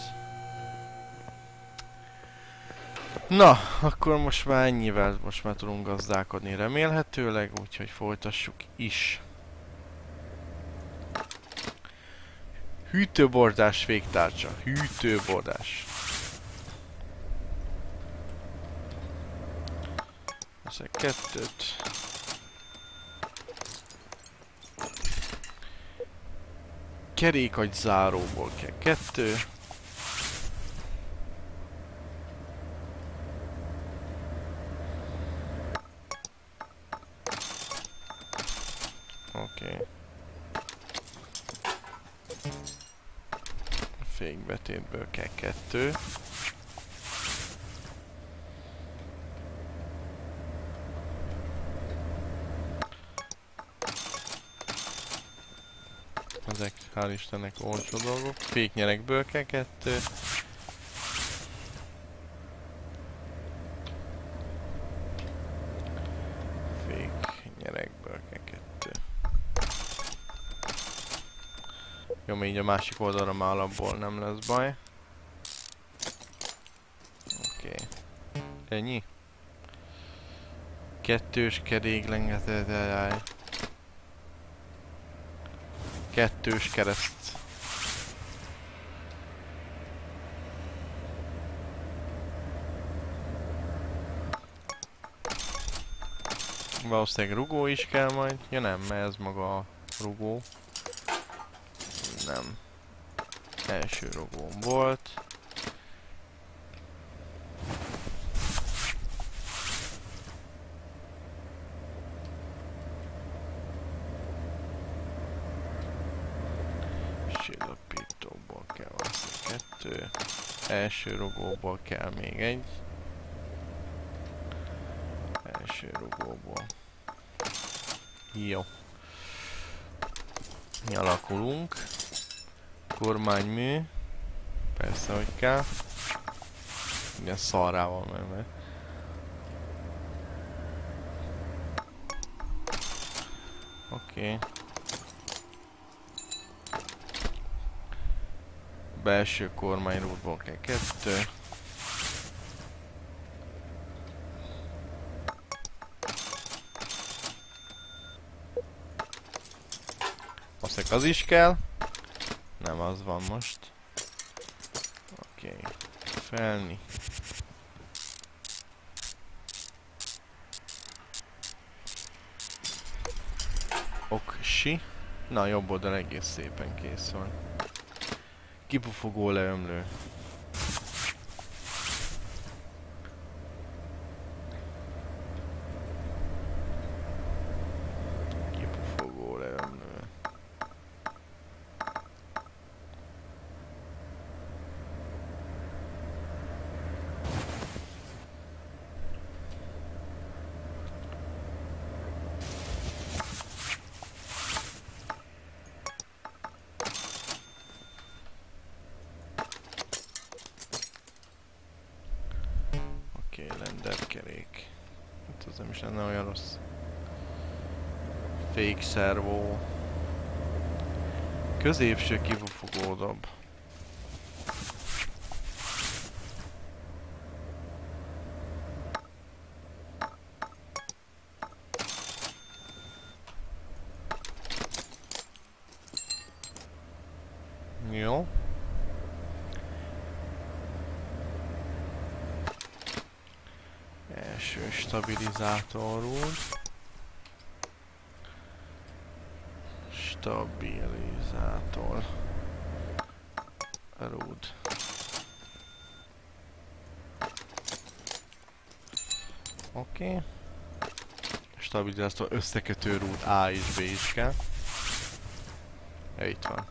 S1: Na, akkor most már ennyivel most már tudunk gazdálkodni remélhetőleg, úgyhogy folytassuk is. Hűtőbordás féktárcsa. Hűtőbordás. Ezek kettőt. Kerékagy záróból kell kettő. Oké. Okay. Fékbetétből kell kettő. Ezek hál' Istennek olcsó dolgok. Féknyerekből kell kettő. Féknyerekből kell kettő. Jó, még így a másik oldalra már alapból nem lesz baj. Oké. Okay. Ennyi? Kettős keréklengeted. Kettős kereszt. Valószínűleg rugó is kell majd. Ja nem, mert ez maga a rugó. Nem. Első rugóm volt. Csillapítóból kell az kettő. Első rugóból kell még egy. Első rugóból. Jó. Nyalakulunk. Kormánymű. Persze, hogy kell. Ilyen szarrával menve. Oké. Okay. Belső kormányrútból kell kettő. Aztán az is kell. Nem az van most. Oké. Okay. Felni. Oksi. Na, jobb oldal egész szépen kész van. Kipufogó leömlő. Kipufogó leömlő. Lenderkerék. Hát ez nem is lenne olyan rossz. Fake servo. Középső kipufogó dob. Jó. Első stabilizátor rúd. Stabilizátor rúd. Oké. Okay. Stabilizátor összekötő rúd A és B is kell. Ja, itt van.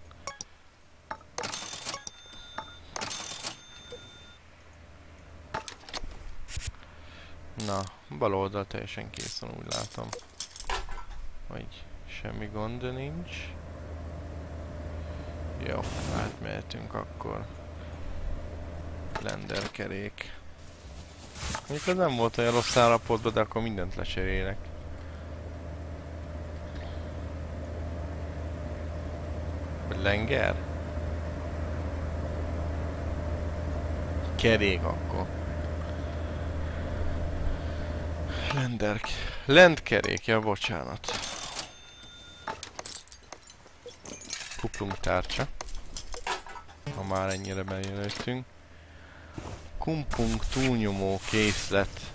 S1: Na, bal oldal teljesen kész van, úgy látom. Vagy semmi gond nincs. Jó, átmehetünk akkor. Lenderkerék. Mondjuk az nem volt olyan rossz állapotban, de akkor mindent lecserélek. Vagy lenger? Kerék akkor. Lenderk... Lendkerék, ja, bocsánat. Kuplung tárcsa. Ha már ennyire bejelöltünk. Kumpung túlnyomó készlet.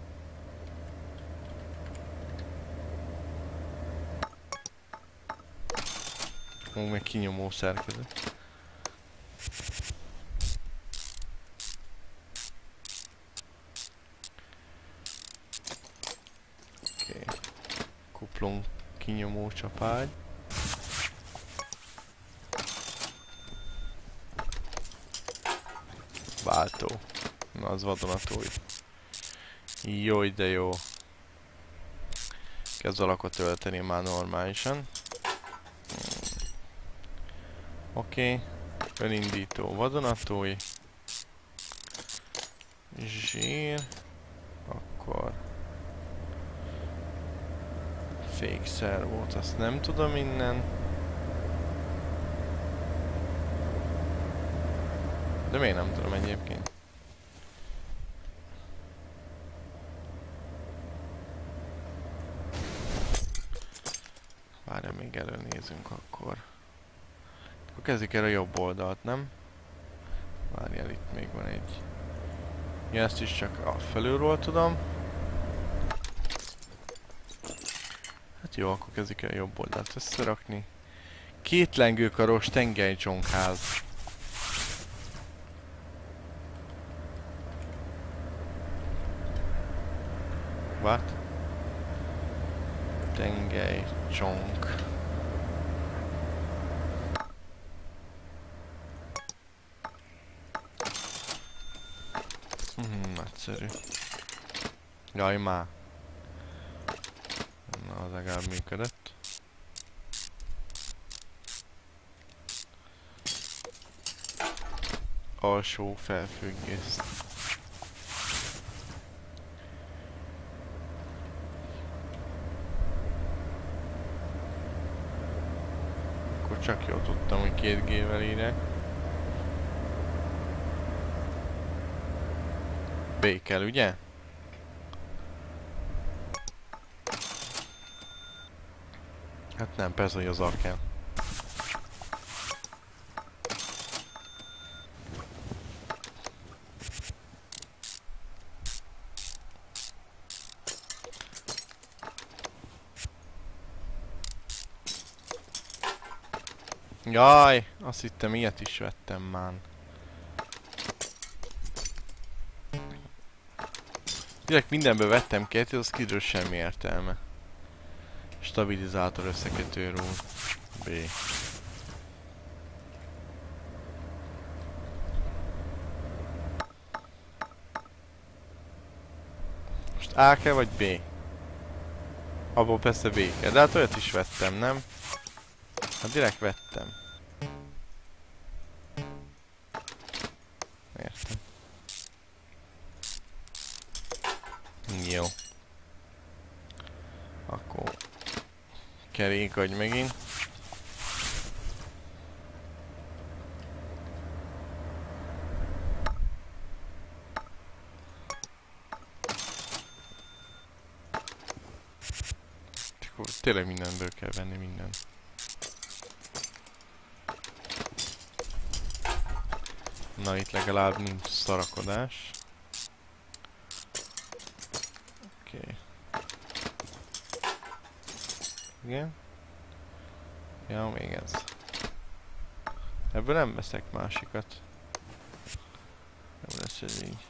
S1: Ó, még kinyomó szerkezet. Oké. Okay. Kuplung kinyomó csapágy. Váltó. Na, az vadonatúj. Jó, de jó. Kezd alakot tölteni már normálisan. Hmm. Oké. Okay. Önindító vadonatúj. Zsír. Akkor... Fake servót, azt nem tudom innen. De miért nem tudom egyébként? Várjál, még előnézünk akkor. Akkor kezdjük el a jobb oldalt, nem? Várjál, itt még van egy... Ja, ezt is csak a felülről tudom. Hát jó, akkor kezdjük el a jobb oldalt összerakni. Két lengőkaros tengelycsonkház. What? Tengelycsonk. Hmm, nagyszerű. Jaj, már. Na, az legalább működött. Alsó felfüggészt. Akkor csak jól tudtam, hogy két G-vel írják. B kell, ugye? Hát nem, persze, hogy az A kell. Jaj, azt hittem, ilyet is vettem már. Direkt mindenből vettem kettőt, az kiderül semmi értelme. Stabilizátor összekötő rúl. B. Most A kell vagy B? Abból persze B kell, de hát olyat is vettem, nem? Hát direkt vettem. Értem. Jó. Akkor kerék adj megint. Akkor tényleg mindenből kell venni mindent. Na, itt legalább nincs szarakodás. Oké. Okay. Igen. Ja, még ez. Ebből nem veszek másikat. Nem lesz ez így.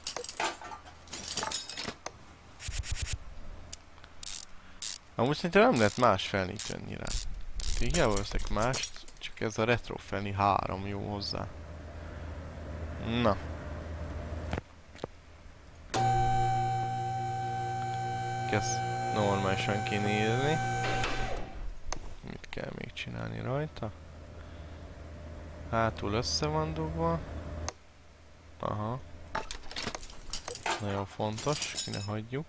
S1: Amúgy szerintem nem lehet más felnit venni rá. Hiába veszek mást, csak ez a retro felni három jó hozzá. Na. Kezd normálisan kinézni. Mit kell még csinálni rajta? Hátul össze van dugva. Aha. Nagyon fontos, ki ne hagyjuk.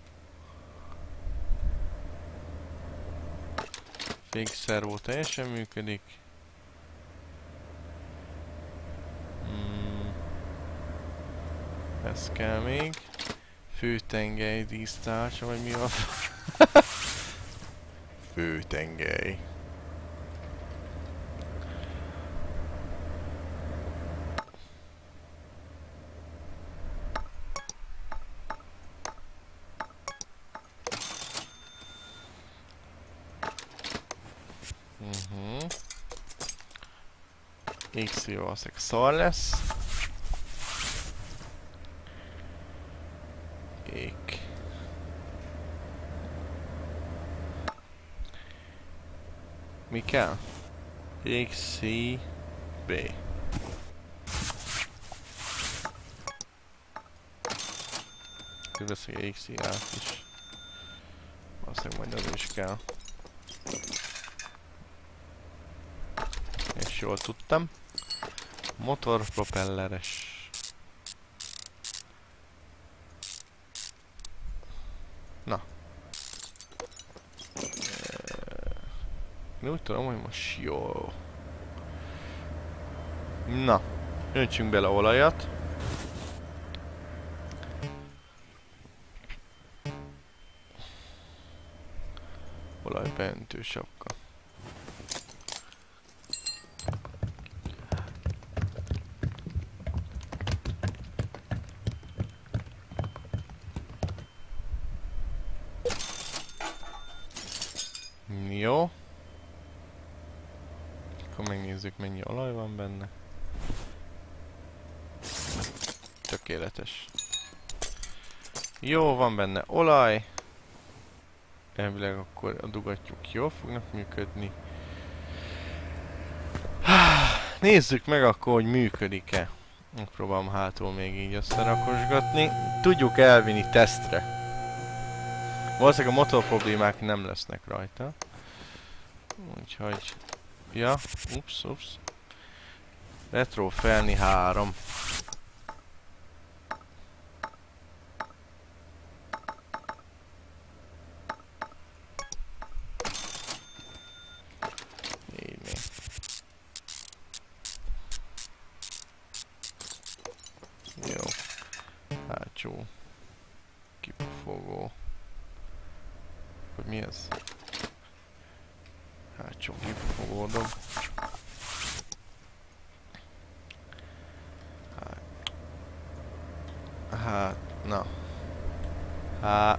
S1: Fékszervó teljesen működik. Hmm. Ez kell még. Főtengely, dísztársa, vagy mi van? Főtengely. Uh-huh. X-i valószínűleg szar lesz. Ék. Mi kell? X, C, B. Kiveszek X, C, át is. Valószínűleg majd az is kell. És jól tudtam. Motor propelleres. Na. Én úgy tudom, hogy most jó. Na. Öntsünk bele olajat. Olajbeöntő sapka. Jó. Akkor megnézzük, mennyi olaj van benne. Tökéletes. Jó, van benne olaj. Elvileg akkor a dugattyúk jól fognak működni. Nézzük meg akkor, hogy működik-e. Megpróbálom hátul még így összerakosgatni. Tudjuk elvinni tesztre. Valószínűleg a motor problémák nem lesznek rajta. Úgyhogy... Ja, ups, ups. Retro felni három. Így még. Jó. Hátsó. Kipufogó. Hogy mi ez? Hátsó kipufogó dob. Hát... Hát... Na. Hát...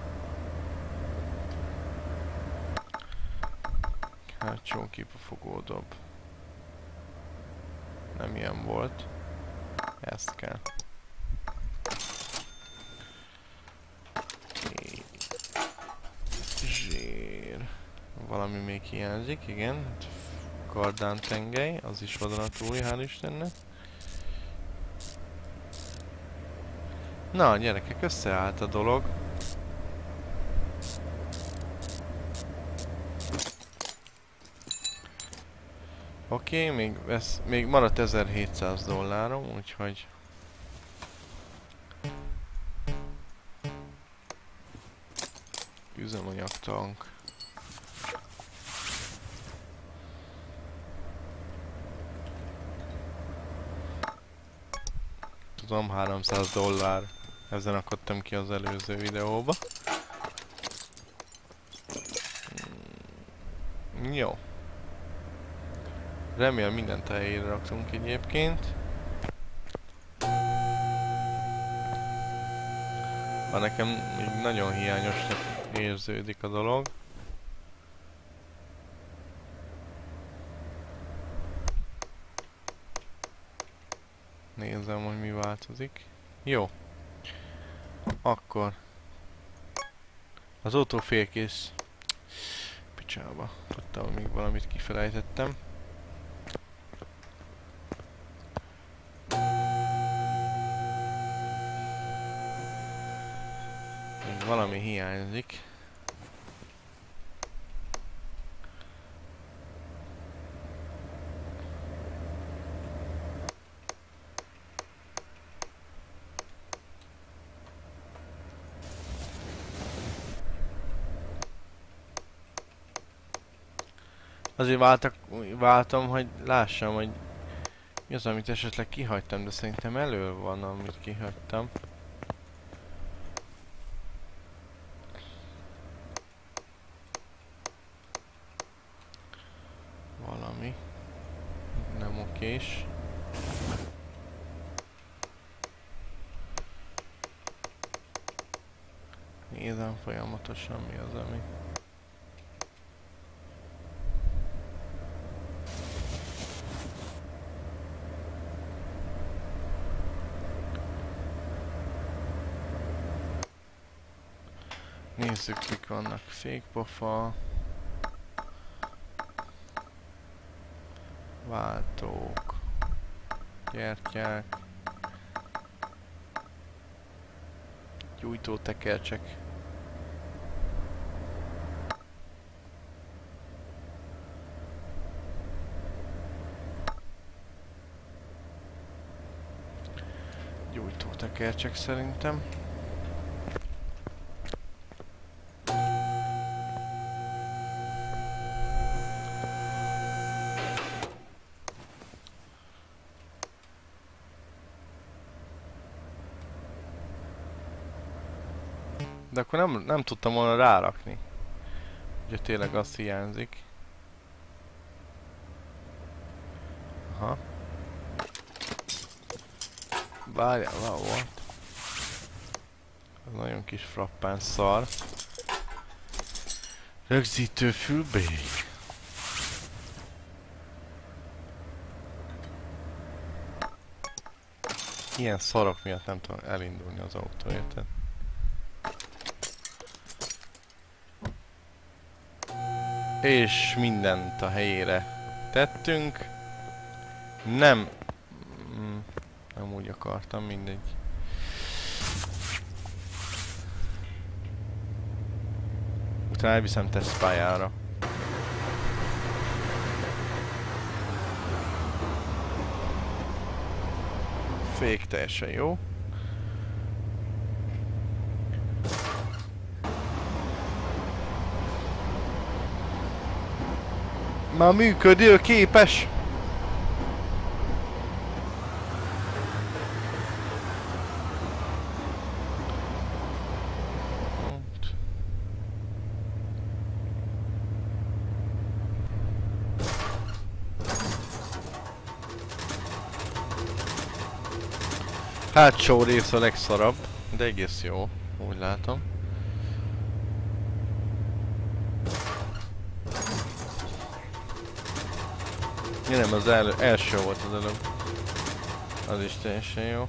S1: Hátsó kipufogó dob. Nem ilyen volt. Ezt kell. Zsír. Valami még hiányzik, igen. Kardán tengely, az is vadonatúj, hál' Istennek. Na, gyerekek, összeállt a dolog. Oké, okay, még, vesz, még maradt ezerhétszáz dollárom, úgyhogy... Üzemanyagtank. Tudom, háromszáz dollár. Ezen akadtam ki az előző videóba. Hmm. Jó. Remélem mindent helyére raktunk egyébként. Ha nekem még nagyon hiányosnak érződik a dolog. Nézem, hogy mi változik. Jó. Akkor. Az autó félkész. Picsába. Tudtam, hogy még valamit kifelejtettem. Még valami hiányzik. Azért váltak, váltam, hogy lássam, hogy mi az, amit esetleg kihagytam, de szerintem elő van, amit kihagytam. Valami. Nem okés. Nézem folyamatosan, mi az, ami... Nézzük, mik vannak. Fékpofa. Váltók. Gyertyák. Gyújtótekercsek. Gyújtótekercsek szerintem. De akkor nem, nem tudtam volna rárakni. Ugye tényleg az hiányzik. Aha. Várjál, van volt. Ez nagyon kis frappán szar. Rögzítő fülbély. Ilyen szarok miatt nem tudom elindulni az autó, érted? És mindent a helyére tettünk. Nem... Mm, nem úgy akartam, mindegy. Utána elviszem tesztpályára. Fék teljesen jó. Már működő képes! Hátsó rész a legszarabb, de egész jó, úgy látom. Ja, nem, az el első volt az előbb. Az is teljesen jó.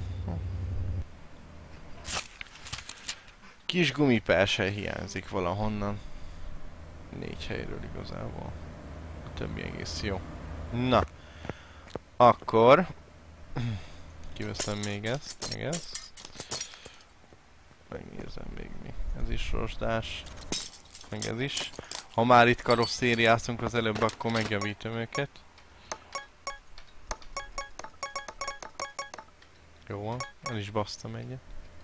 S1: Kis gumipálsely hiányzik valahonnan. Négy helyről igazából. A többi egész jó. Na. Akkor... Kiveszem még ezt, meg ezt. Megnézem még mi. Ez is rozsdás. Meg ez is. Ha már itt karosszériáztunk az előbb, akkor megjavítom őket. Jó van, el is basztam egyet.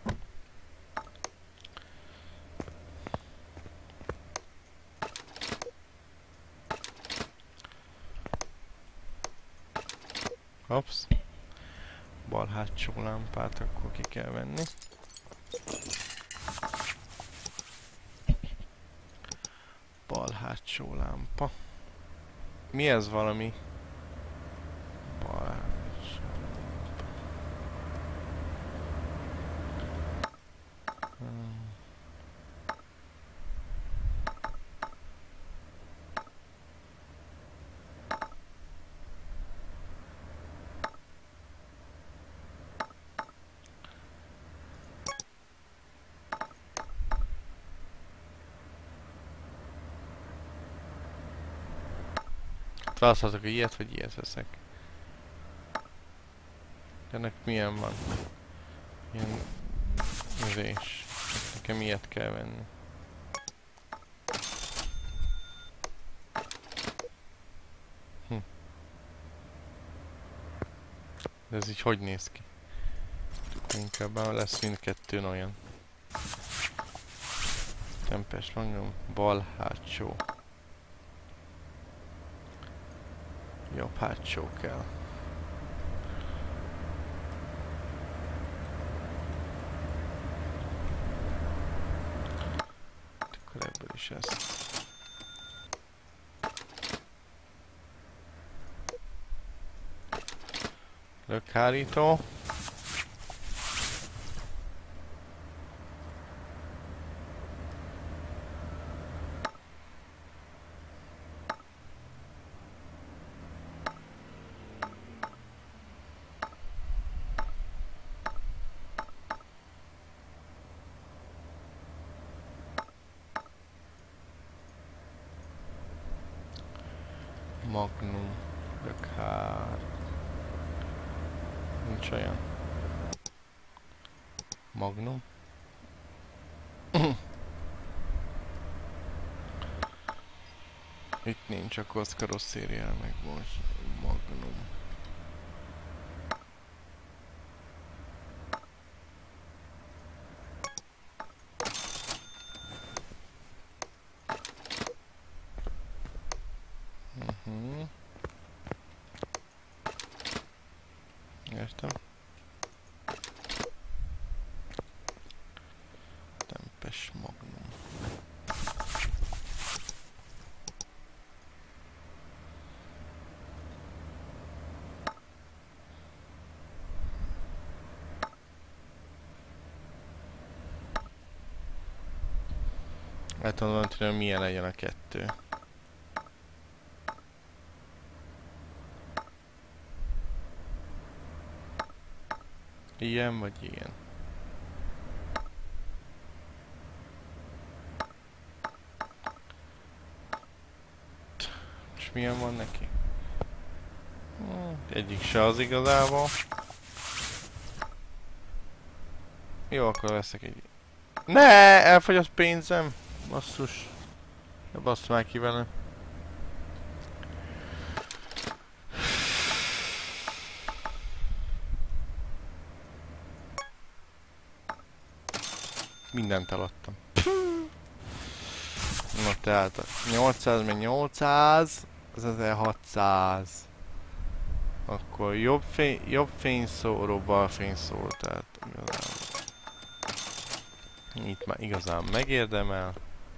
S1: Hops. Bal hátsó lámpát akkor ki kell venni. Bal hátsó lámpa. Mi ez valami? Bal hátsó lámpa. Hmm. Választhatok, hogy ilyet vagy ilyet veszek. Ennek milyen van? Ilyen... Üzés. Nekem ilyet kell venni. Hm. De ez így hogy néz ki? Inkább lesz mindkettőn olyan. Tempest Magnum, bal hátsó. Jobb hátsó kell. Akkor ebből is ezt. Lökhárító. Magnum, lökhár. Nincs olyan. Magnum. Itt nincs, akkor az karosszériál meg most. Magnum. Uh-huh. Értem. Tempest Magnum. Hát tudom, hogy milyen legyen a kettő. Ilyen vagy ilyen. És milyen van neki? Egyik se az igazából. Jó, akkor veszek egy... Ne! Elfogyott pénzem! Basszus. Ja, bassz már ki vele. Mindent eladtam. Na tehát nyolcszáz meg nyolcszáz, az ezerhatszáz. Akkor jobb, fény, jobb fényszóró, bal fényszóró, tehát igazán. Itt már igazán megérdemel.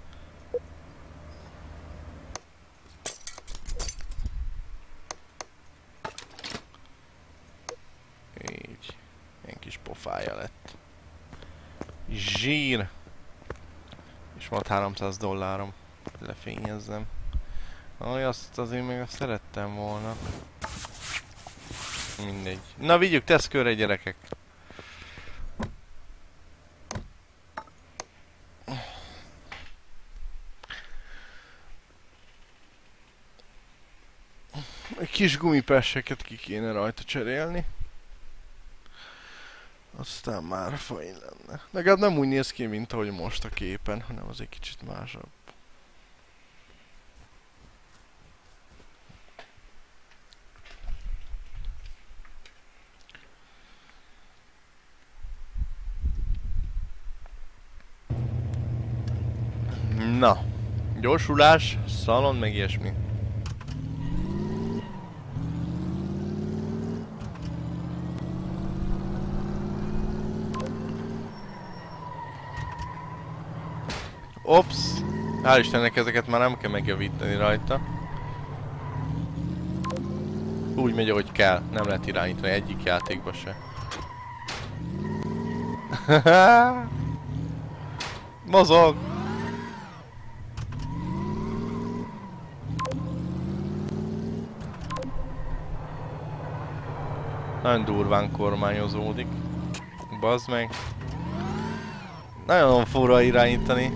S1: Így. Ilyen kis pofája lett. Zsír! És volt háromszáz dollárom. Lefényezzem. Aj, azt azért még azt szerettem volna. Mindegy. Na vigyük Tesco-re, gyerekek! Egy kis gumipesseket ki kéne rajta cserélni. Aztán már fajn lenne. Legalább nem úgy néz ki, mint ahogy most a képen, hanem az egy kicsit másabb. Na, gyorsulás, szalon, meg ilyesmi. Ops! Hál' Istennek ezeket már nem kell megjavítani rajta. Úgy megy, ahogy kell, nem lehet irányítani egyik játékba se. Mozog! Nagyon durván kormányozódik. Bazd meg. Nagyon fura irányítani.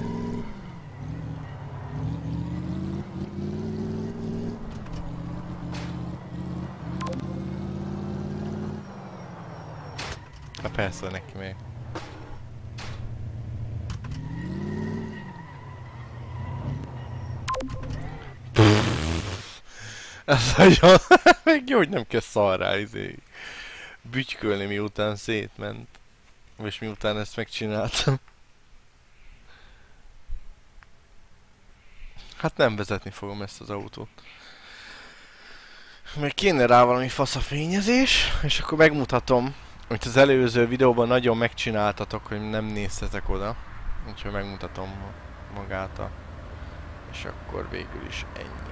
S1: Hát persze neki még. Ez nagyon... Még jó, hogy nem kell szarrá izé bütykölni, miután szétment. És miután ezt megcsináltam. Hát nem vezetni fogom ezt az autót. Még kéne rá valami fasz a fényezés, és akkor megmutatom, hogy az előző videóban nagyon megcsináltatok, hogy nem néztetek oda. Úgyhogy megmutatom magát a... És akkor végül is ennyi.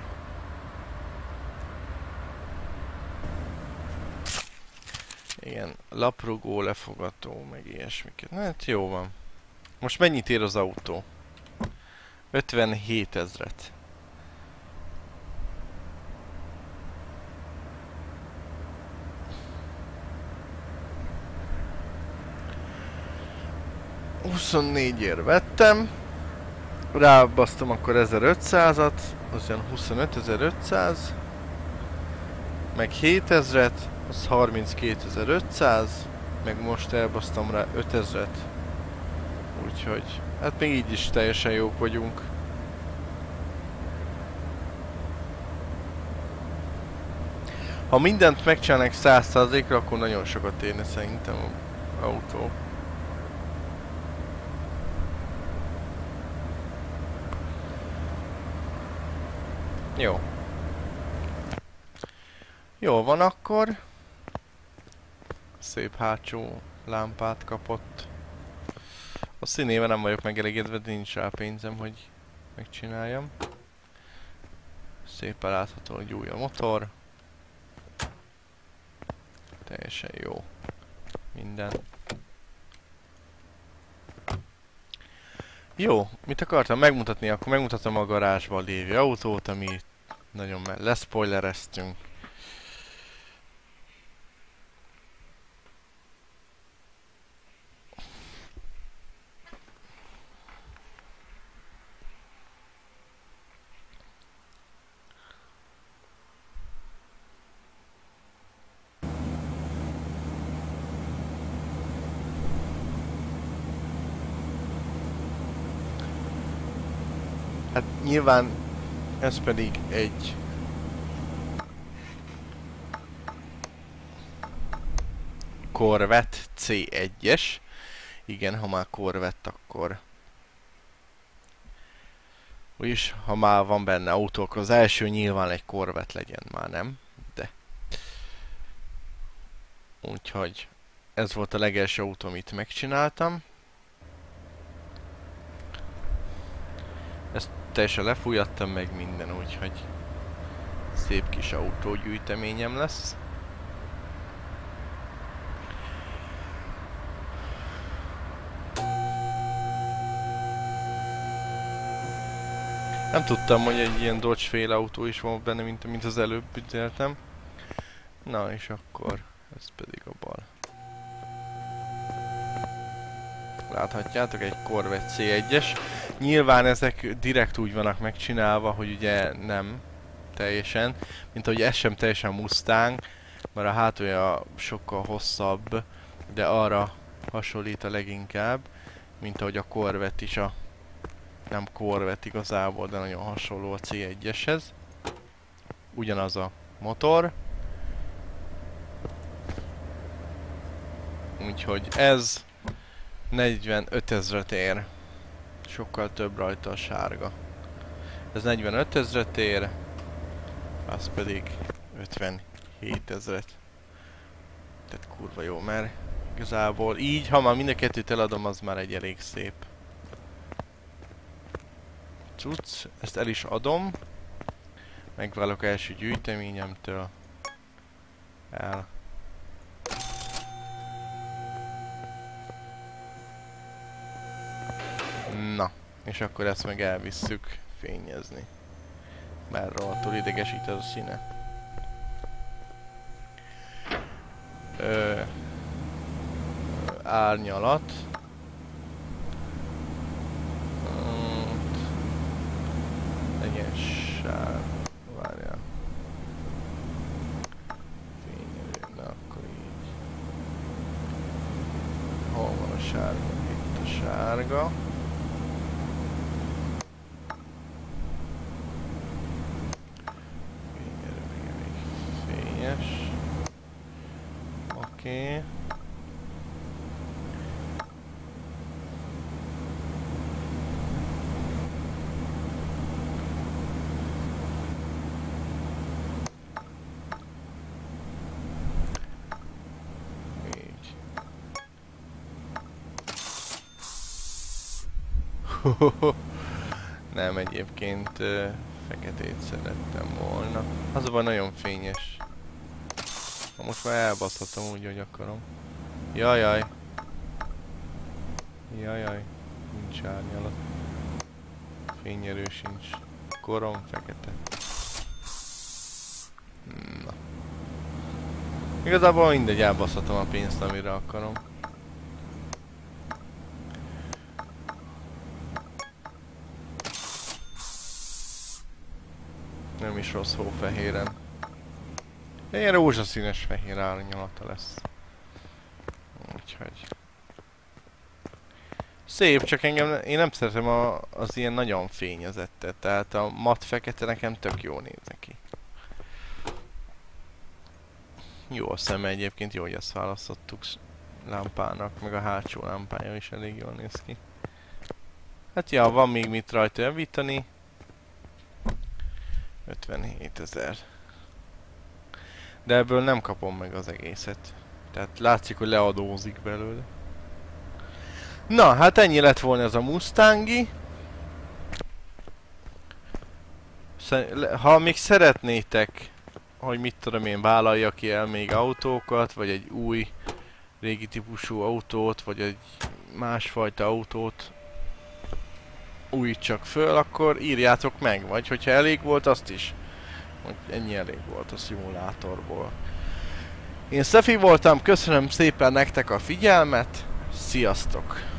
S1: Igen, laprugó, lefogató, meg ilyesmiket. Hát jó van. Most mennyit ér az autó? ötvenhét ezret. huszonnégyért vettem. Rábasztom akkor ezerötszázat. Az olyan huszonötezer-ötszáz. Meg hétezret. Az harminckétezer-ötszáz. Meg most elbasztam rá ötezret. Úgyhogy, hát még így is teljesen jók vagyunk. Ha mindent megcsinálnak száz százalékra, akkor nagyon sokat érne szerintem az autó. Jó. Jó van akkor. Szép hátsó lámpát kapott. A színével nem vagyok megelégedve, de nincs rá pénzem, hogy megcsináljam. Szépen látható, hogy új a motor. Teljesen jó. Minden. Jó, mit akartam megmutatni? Akkor megmutatom a garázsban lévő autót, ami nagyon leszpoilereztünk. Hát nyilván ez pedig egy Corvette cé egyes. Igen, ha már Corvette, akkor úgyis, ha már van benne autó, akkor az első nyilván egy Corvette legyen, már nem, de úgyhogy ez volt a legelső autó, amit megcsináltam. Ezt teljesen lefújattam meg minden, úgyhogy szép kis autógyűjteményem lesz. Nem tudtam, hogy egy ilyen Dodge féle autó is van benne, mint, mint az előbb ügyeltem. Na és akkor ez pedig a bal. Láthatjátok, egy Corvette cé egyes. Nyilván ezek direkt úgy vannak megcsinálva, hogy ugye nem teljesen, mint ahogy ez sem teljesen Mustang, mert a hátulja sokkal hosszabb, de arra hasonlít a leginkább, mint ahogy a Corvette is a nem Corvette igazából, de nagyon hasonló a cé egyeshez. Ugyanaz a motor. Úgyhogy ez negyvenöt ezret ér. Sokkal több rajta a sárga. Ez negyvenöt ezret ér, az pedig ötvenhét ezret. Tehát kurva jó, mert igazából így, ha már mind a kettőt eladom, az már egy elég szép cucc. Ezt el is adom. Megválok első gyűjteményemtől. El. Na, és akkor ezt meg elvisszük fényezni. Mert rohadtul idegesít ez a színe. Ö, árnyalat. Legyen sár. Várjál. Fényelő, na akkor így. Hol van a sárga? Itt a sárga. Fényelő, még fényes. Oké. Okay. Nem, egyébként uh, feketét szerettem volna. Azonban nagyon fényes. Ha most már elbaszhatom úgy, hogy akarom. Jajjaj. Jajjaj. Nincs árnyalat. Fényerő sincs. Korom fekete. Na. Igazából mindegy, elbaszhatom a pénzt, amire akarom. Nem is rossz hófehéren. Ilyen rózsaszínes fehér árnyalata lesz. Úgyhogy... Szép, csak engem, én nem szeretem a, az ilyen nagyon fényezettet, tehát a mat fekete nekem tök jól néz neki. Jó a szeme egyébként, jó, hogy ezt választottuk lámpának, meg a hátsó lámpája is elég jól néz ki. Hát ja, van még mit rajta javítani. ötvenhét ezer. De ebből nem kapom meg az egészet. Tehát látszik, hogy leadózik belőle. Na, hát ennyi lett volna ez a Mustangi. Ha még szeretnétek, hogy mit tudom én, vállaljak ki el még autókat, vagy egy új régi típusú autót, vagy egy másfajta autót, újítsak föl, akkor írjátok meg, vagy hogyha elég volt, azt is. Hogy ennyi elég volt a szimulátorból. Én Szefi voltam, köszönöm szépen nektek a figyelmet, sziasztok!